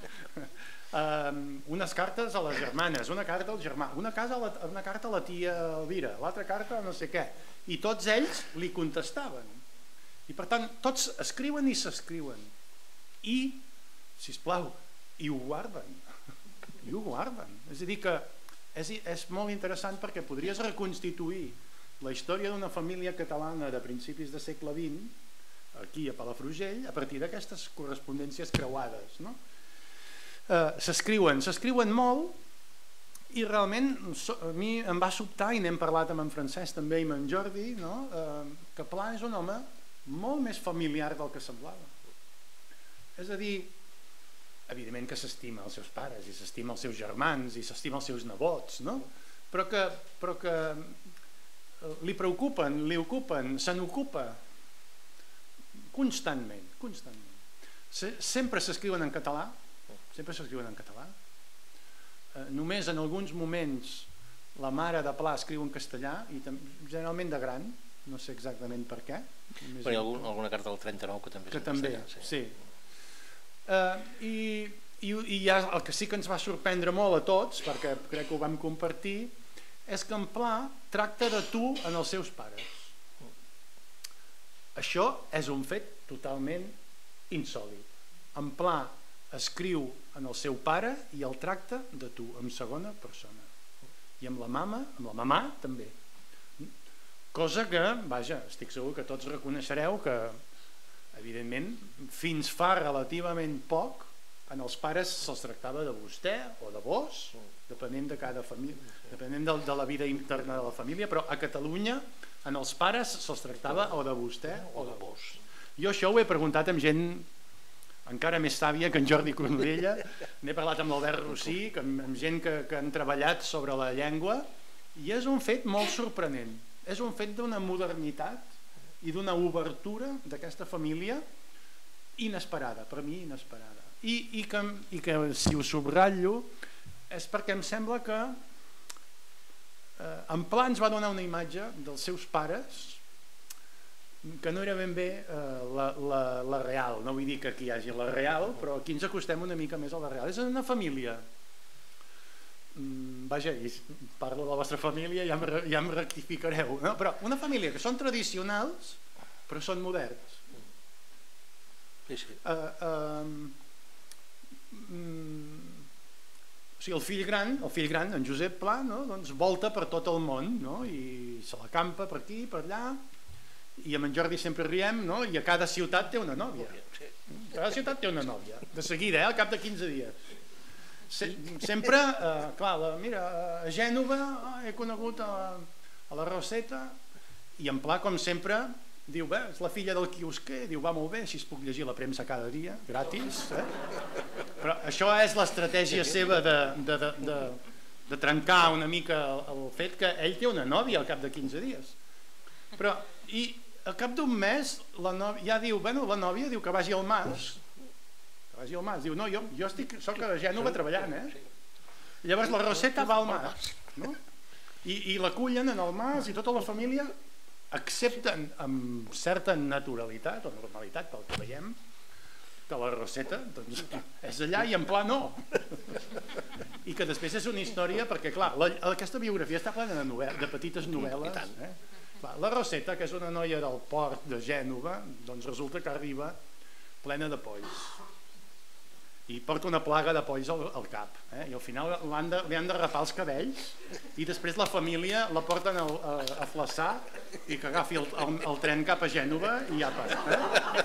Unes cartes a les germanes, una carta al germà, una carta a la tia Elvira, l'altra carta a no sé què, i tots ells li contestaven. I per tant, tots escriuen i s'escriuen. I, sisplau, i ho guarden. I ho guarden. És a dir que és molt interessant perquè podries reconstituir la història d'una família catalana de principis de segle vint, aquí a Palafrugell, a partir d'aquestes correspondències creuades. S'escriuen, s'escriuen molt i realment a mi em va sobtar, i n'hem parlat amb en Francesc també i amb en Jordi, que Pla és un home molt més familiar del que semblava. És a dir, evidentment que s'estima els seus pares i s'estima els seus germans i s'estima els seus nebots, però que li preocupen, li ocupen, se n'ocupa constantment, constantment. Sempre s'escriuen en català, sempre s'escriuen en català. Només en alguns moments la mare de Pla escriu en castellà, i generalment de gran, no sé exactament per què. Però hi ha alguna carta del trenta-nou que també és en castellà. Sí. I el que sí que ens va sorprendre molt a tots, perquè crec que ho vam compartir, és que en Pla tracta de tu en els seus pares. Això és un fet totalment insòlit. En Pla escriu en el seu pare i el tracta de tu, en segona persona. I amb la mama, amb la mamà també. Cosa que, vaja, estic segur que tots reconeixereu que, evidentment, fins fa relativament poc, en els pares se'ls tractava de vostè o de vos, depenent de cada família, depenent de la vida interna de la família, però a Catalunya, en els pares se'ls tractava o de vostè o de vos. Jo això ho he preguntat amb gent encara més sàvia que en Jordi Cornudella, n'he parlat amb l'Albert Rossí, amb gent que han treballat sobre la llengua, i és un fet molt sorprenent. És un fet d'una modernitat i d'una obertura d'aquesta família inesperada, per mi inesperada. I que si ho subratllo és perquè em sembla que en Pla ens va donar una imatge dels seus pares que no era ben bé la real. No vull dir que aquí hi hagi la real, però aquí ens acostem una mica més a la real. És una família, vaja, parlo de la vostra família, ja em rectificareu, però una família que són tradicionals però són moderns. O sigui, el fill gran, el fill gran, en Josep Pla, volta per tot el món i se la campa per aquí, per allà, i amb en Jordi sempre riem, i a cada ciutat té una nòvia. Cada ciutat té una nòvia, de seguida, al cap de quinze dies. Sempre, clar, mira, a Gènova he conegut a la Roseta, i en Pla, com sempre, diu, bé, és la filla del quiosquer, diu, va molt bé, així es puc llegir la premsa cada dia, gratis, però això és l'estratègia seva de trencar una mica el fet que ell té una nòvia al cap de quinze dies. Però, i al cap d'un mes, ja diu, bueno, la nòvia diu que vagi al Mas, vagi al Mas, diu, no, jo soc a Gènova treballant, eh? Llavors la Roseta va al Mas, i l'acullen en el Mas i tota la família accepten amb certa naturalitat o normalitat, pel que veiem, que la Roseta és allà i en Pla no. I que després és una història, perquè clar, aquesta biografia està plena de petites novel·les. La Roseta, que és una noia del port de Gènova, doncs resulta que arriba plena de polls i porta una plaga de polls al cap, i al final li han de rapar els cabells i després la família la porten a flaçar i que agafi el tren cap a Gènova i ja passa.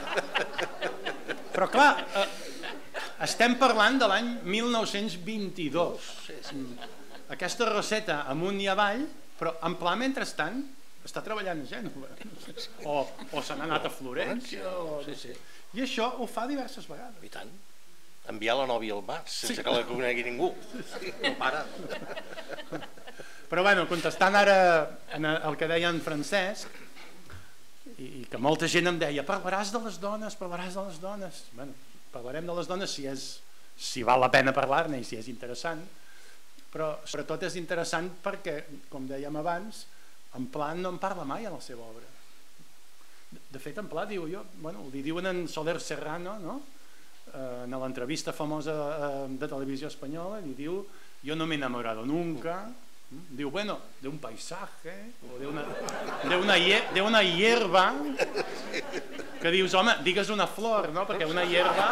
Però clar, estem parlant de l'any mil nou-cents vint-i-dos, aquesta Roseta amunt i avall, però en Pla mentrestant està treballant a Gènova o se n'ha anat a Florència, i això ho fa diverses vegades. I tant. Enviar la nòvia al Mas, sense que la conegui ningú. No para. Però bueno, contestant ara el que deia en Francesc, i que molta gent em deia, parlaràs de les dones, parlaràs de les dones. Bueno, parlarem de les dones si és si val la pena parlar-ne i si és interessant, però sobretot és interessant perquè, com dèiem abans, en Pla no en parla mai en la seva obra. De fet, en Pla diu, jo, bueno, li diuen en Soler Serrano, no? En l'entrevista famosa de televisió espanyola, li diu, yo no me he enamorado nunca, diu, bueno, de un paisaje o de una, de una, de una hierba, que dius, home, digues una flor, no? Perquè una hierba...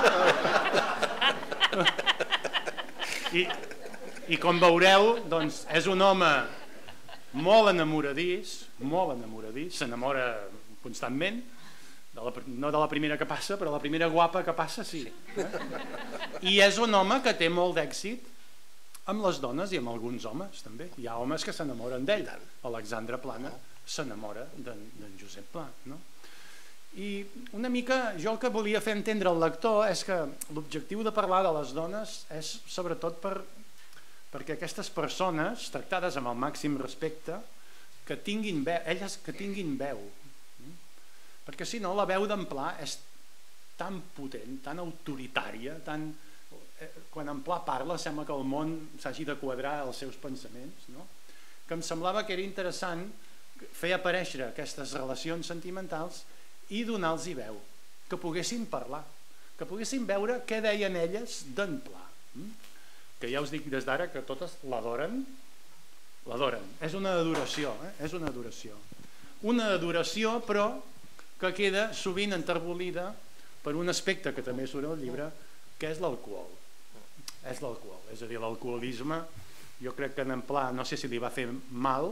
I, i com veureu, doncs, és un home molt enamoradís, molt enamoradís, s'enamora constantment, de la, no de la primera que passa, però la primera guapa que passa sí. Eh? I és un home que té molt d'èxit amb les dones i amb alguns homes també. Hi ha homes que s'enamoren d'ell. Alexandre Plana s'enamora d'en Josep Pla, no? I una mica jo el que volia fer entendre al lector és que l'objectiu de parlar de les dones és sobretot per, perquè aquestes persones tractades amb el màxim respecte que tinguin veu, elles que tinguin veu, perquè si no la veu d'en Pla és tan potent, tan autoritària, tan... quan en Pla parla sembla que el món s'hagi de quadrar als seus pensaments, no? Que em semblava que era interessant fer aparèixer aquestes relacions sentimentals i donar-los veu, que poguessin parlar, que poguessin veure què deien elles d'en Pla, que ja us dic des d'ara que totes l'adoren, l'adoren, és una adoració, eh? És una adoració. Una adoració, però, que queda sovint enterbolida per un aspecte que també surt al llibre, que és l'alcohol. És l'alcohol, és a dir, l'alcoholisme, jo crec que en Pla, no sé si li va fer mal,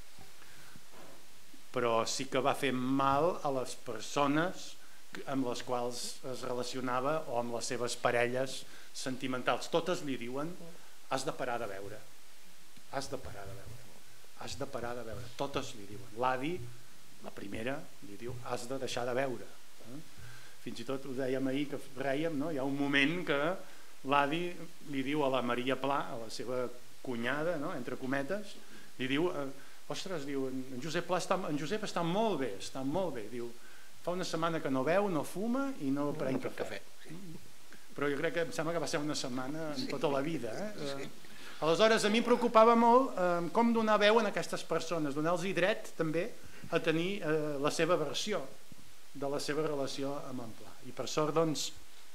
però sí que va fer mal a les persones amb les quals es relacionava o amb les seves parelles sentimentals. Totes li diuen, has de parar de veure, has de parar de veure, has de parar de veure, totes li diuen. L'Adi, la primera, li diu, has de deixar de veure. Fins i tot ho dèiem ahir que rèiem, no? Hi ha un moment que l'Adi li diu a la Maria Pla, a la seva cunyada, no? Entre cometes, li diu... Ostres, diu, en Josep Pla està, en Josep està molt bé, està molt bé, diu, fa una setmana que no beu, no fuma i no pren no cafè. cafè. Però jo crec que em sembla que va ser una setmana en tota la vida. Eh? Aleshores, a mi em preocupava molt eh, com donar veu a aquestes persones, donar-los dret també a tenir eh, la seva versió de la seva relació amb en Pla. I per sort, doncs,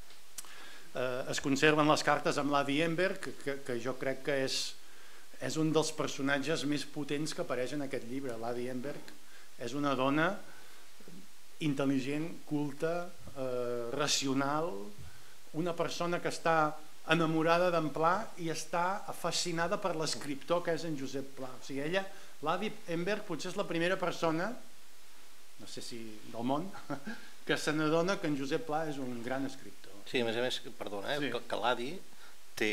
eh, es conserven les cartes amb l'Adi Emberg, que, que jo crec que és és un dels personatges més potents que apareix en aquest llibre. L'Adi Emberg és una dona intel·ligent, culta, eh, racional, una persona que està enamorada d'en Pla i està fascinada per l'escriptor que és en Josep Pla. O sigui, ella, l'Adi Emberg, potser és la primera persona, no sé si del món, que se n'adona que en Josep Pla és un gran escriptor. Sí, a més a més, perdona, eh, sí. que, que l'Adi té...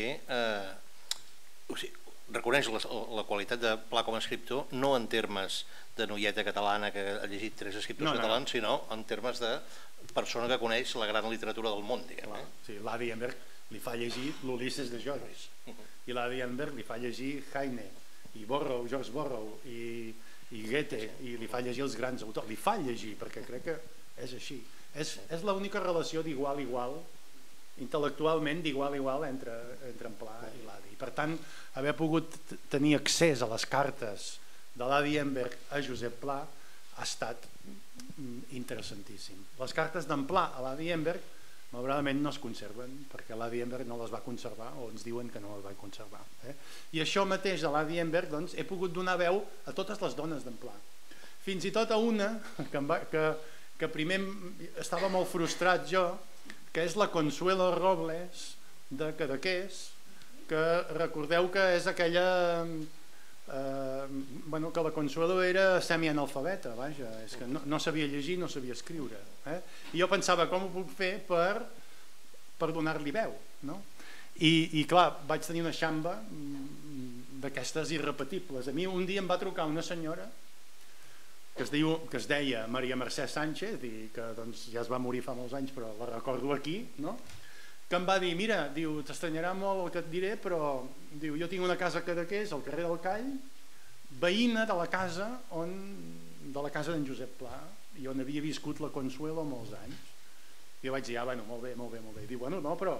Eh, o sigui, reconeix la, la qualitat de Pla com a escriptor no en termes de noieta catalana que ha llegit tres escriptors no, no. catalans, sinó en termes de persona que coneix la gran literatura del món, diguem. Eh? Sí, l'Adi Emberg li fa llegir l'Ulisses de Joyce, uh-huh. i l'Adi Emberg li fa llegir Heine, i Borrow, George Borrow, i, i Goethe, i li fa llegir els grans autors. Li fa llegir, perquè crec que és així. És, és l'única relació d'igual a igual, intel·lectualment d'igual a igual entre, entre en Pla i l'Adi. Per tant, haver pogut tenir accés a les cartes de l'Adi Emberg a Josep Pla ha estat interessantíssim. Les cartes d'en Pla a l'Adi Emberg malauradament no es conserven, perquè l'Adi Emberg no les va conservar, o ens diuen que no les va conservar. Eh? I això mateix de l'Adi Emberg, doncs, he pogut donar veu a totes les dones d'en Pla. Fins i tot a una que, va, que, que primer estava molt frustrat jo, que és la Consuelo Robles de Cadaqués, que recordeu que és aquella... Eh, bueno, que la Consuelo era semianalfabeta, vaja, és que no, no sabia llegir, no sabia escriure. Eh? I jo pensava, com ho puc fer per, per donar-li veu? No? I, I clar, vaig tenir una xamba d'aquestes irrepetibles. A mi un dia em va trucar una senyora que es, diu, que es deia Maria Mercè Sánchez, i que doncs, ja es va morir fa molts anys, però la recordo aquí, no? Que em va dir, mira, diu, t'estranyarà molt el que et diré, però diu, jo tinc una casa a Cadaqués, al carrer del Call, veïna de la casa on, de la casa d'en Josep Pla, i on havia viscut la Consuelo molts anys. I jo vaig dir, ah, bueno, molt bé, molt bé, molt bé. I diu, bueno, no, però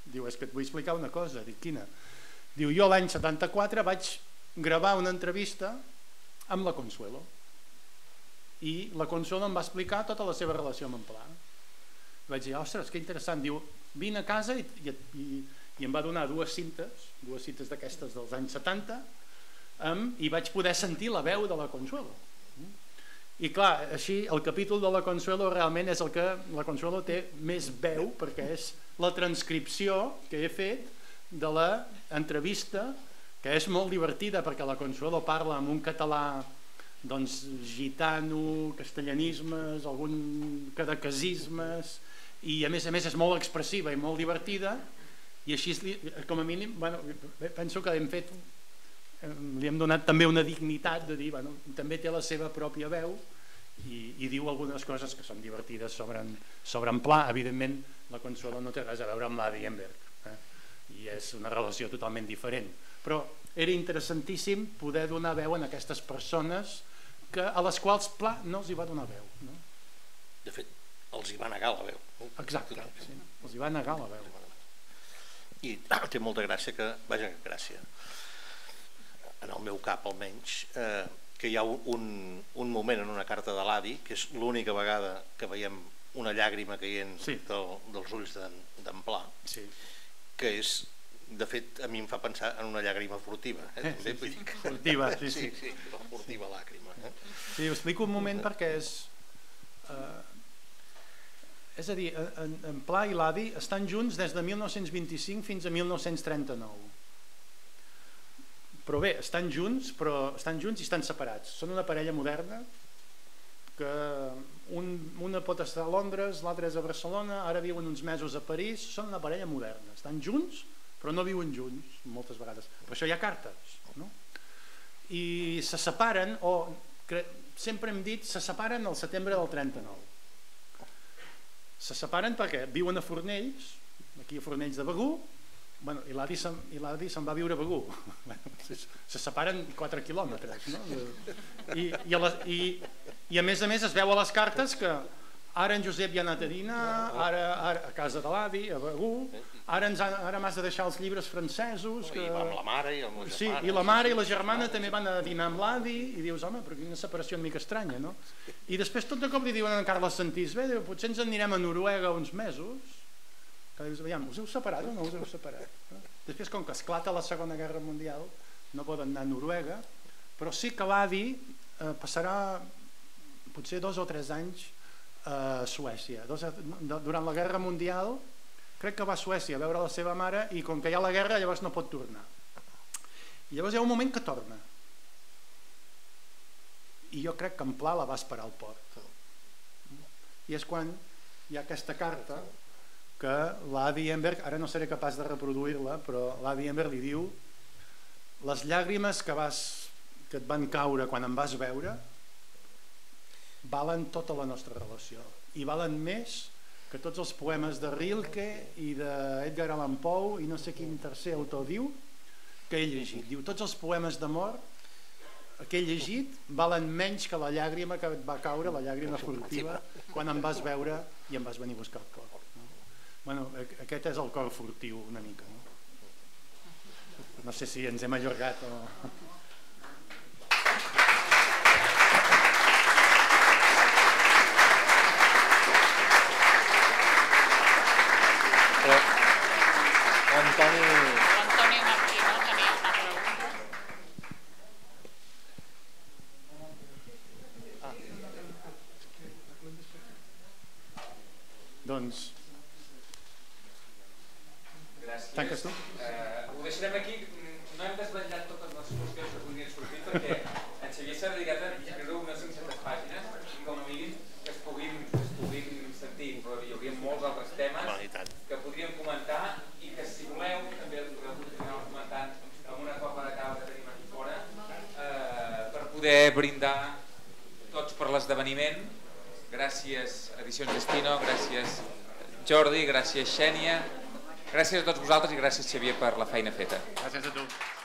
Diu, és que et vull explicar una cosa. Dic, quina? Diu, jo l'any setanta-quatre vaig gravar una entrevista amb la Consuelo i la Consuelo em va explicar tota la seva relació amb en Pla. Vaig dir, ostres, que interessant. Diu, vine a casa i, i, i, i em va donar dues cintes, dues cintes d'aquestes dels anys setanta, um, i vaig poder sentir la veu de la Consuelo. I clar, així el capítol de la Consuelo realment és el que la Consuelo té més veu, perquè és la transcripció que he fet de l'entrevista, que és molt divertida perquè la Consuelo parla amb un català doncs gitano, castellanismes, algun cadaquesismes, i a més a més és molt expressiva i molt divertida, i així com a mínim bueno, penso que hem fet, li hem donat també una dignitat de dir, bueno, també té la seva pròpia veu i, i diu algunes coses que són divertides sobre en, sobre en Pla. Evidentment la Consuelo no té res a veure amb l'Adi Emberg, eh? I és una relació totalment diferent, però era interessantíssim poder donar veu a aquestes persones que, a les quals Pla no els hi va donar veu, no? De fet, els hi va negar la veu. Exacte, sí, els hi va negar la veu. I té molta gràcia que, vaja, gràcia, en el meu cap almenys, eh, que hi ha un, un moment en una carta de l'Adi, que és l'única vegada que veiem una llàgrima caient sí. del, dels ulls d'en Pla, sí. que és, de fet, a mi em fa pensar en una llàgrima furtiva. Eh? Sí, sí, sí. Que... Furtiva, sí, sí. Sí, sí, la furtiva làgrima. Eh? Sí, ho explico un moment perquè és... Eh, és a dir, en, en Pla i l'Adi estan junts des de mil nou-cents vint-i-cinc fins a mil nou-cents trenta-nou. Però bé, estan junts, però estan junts i estan separats. Són una parella moderna que un, una pot estar a Londres, l'altra és a Barcelona, ara viuen uns mesos a París, són una parella moderna. Estan junts, però no viuen junts moltes vegades. Per això hi ha cartes, no? I se separen, o sempre hem dit, se separen al setembre del trenta-nou. Se separen perquè viuen a Fornells, aquí a Fornells de Begur, bueno, i l'Adi se'n, se'n va viure a Begur. Se separen quatre quilòmetres, no? I, i, a la, i, i a més a més es veu a les cartes que ara en Josep ja ha anat a dinar, ara, ara a casa de l'Adi, a Begur, ara, ens ha, ara m'has de deixar els llibres francesos. Que... I va amb la mare i amb la germana. Sí, i la mare i la germana també van a dinar amb l'Adi, i dius, home, però quina separació una mica estranya, no? I després tot de cop li diuen a en Carles Santís, bé, diu, potser ens en anirem a Noruega uns mesos, que dius, veiem, us heu separat o no us heu separat? No? Després, com que esclata la Segona Guerra Mundial, no poden anar a Noruega, però sí que l'Adi eh, passarà potser dos o tres anys a Suècia. Dos, durant la Guerra Mundial crec que va a Suècia a veure la seva mare i com que hi ha la guerra llavors no pot tornar. I llavors hi ha un moment que torna. I jo crec que en Pla la va esperar al port. I és quan hi ha aquesta carta que l'Adi Emberg, ara no seré capaç de reproduir-la, però l'Adi Emberg li diu: les llàgrimes que, vas, que et van caure quan em vas veure valen tota la nostra relació i valen més que tots els poemes de Rilke i d'Edgar Allan Poe i no sé quin tercer autor diu que he llegit. Diu, tots els poemes d'amor que he llegit valen menys que la llàgrima que et va caure, la llàgrima furtiva, quan em vas veure i em vas venir a buscar el cor. No? Bueno, aquest és el cor furtiu una mica. No, no sé si ens hem allargat o... Antoni... L'Antoni Martí, no? Tenia una pregunta. Ah. Doncs... Gràcies. Tanques tu? Eh, ho deixarem aquí. No hem desvetllat totes les qüestions que podrien sortir perquè en Xavier s'ha dedicat a escriure unes cinc-centes pàgines i com a mínim que es puguin, que es puguin sentir, però hi hauria molts altres temes que podríem comentar i que si voleu també els podeu continuar comentant amb una copa de cava que tenim aquí fora eh, per poder brindar tots per l'esdeveniment. Gràcies Edicions Destino, gràcies Jordi, gràcies Xènia, gràcies a tots vosaltres i gràcies Xavier per la feina feta. Gràcies a tu.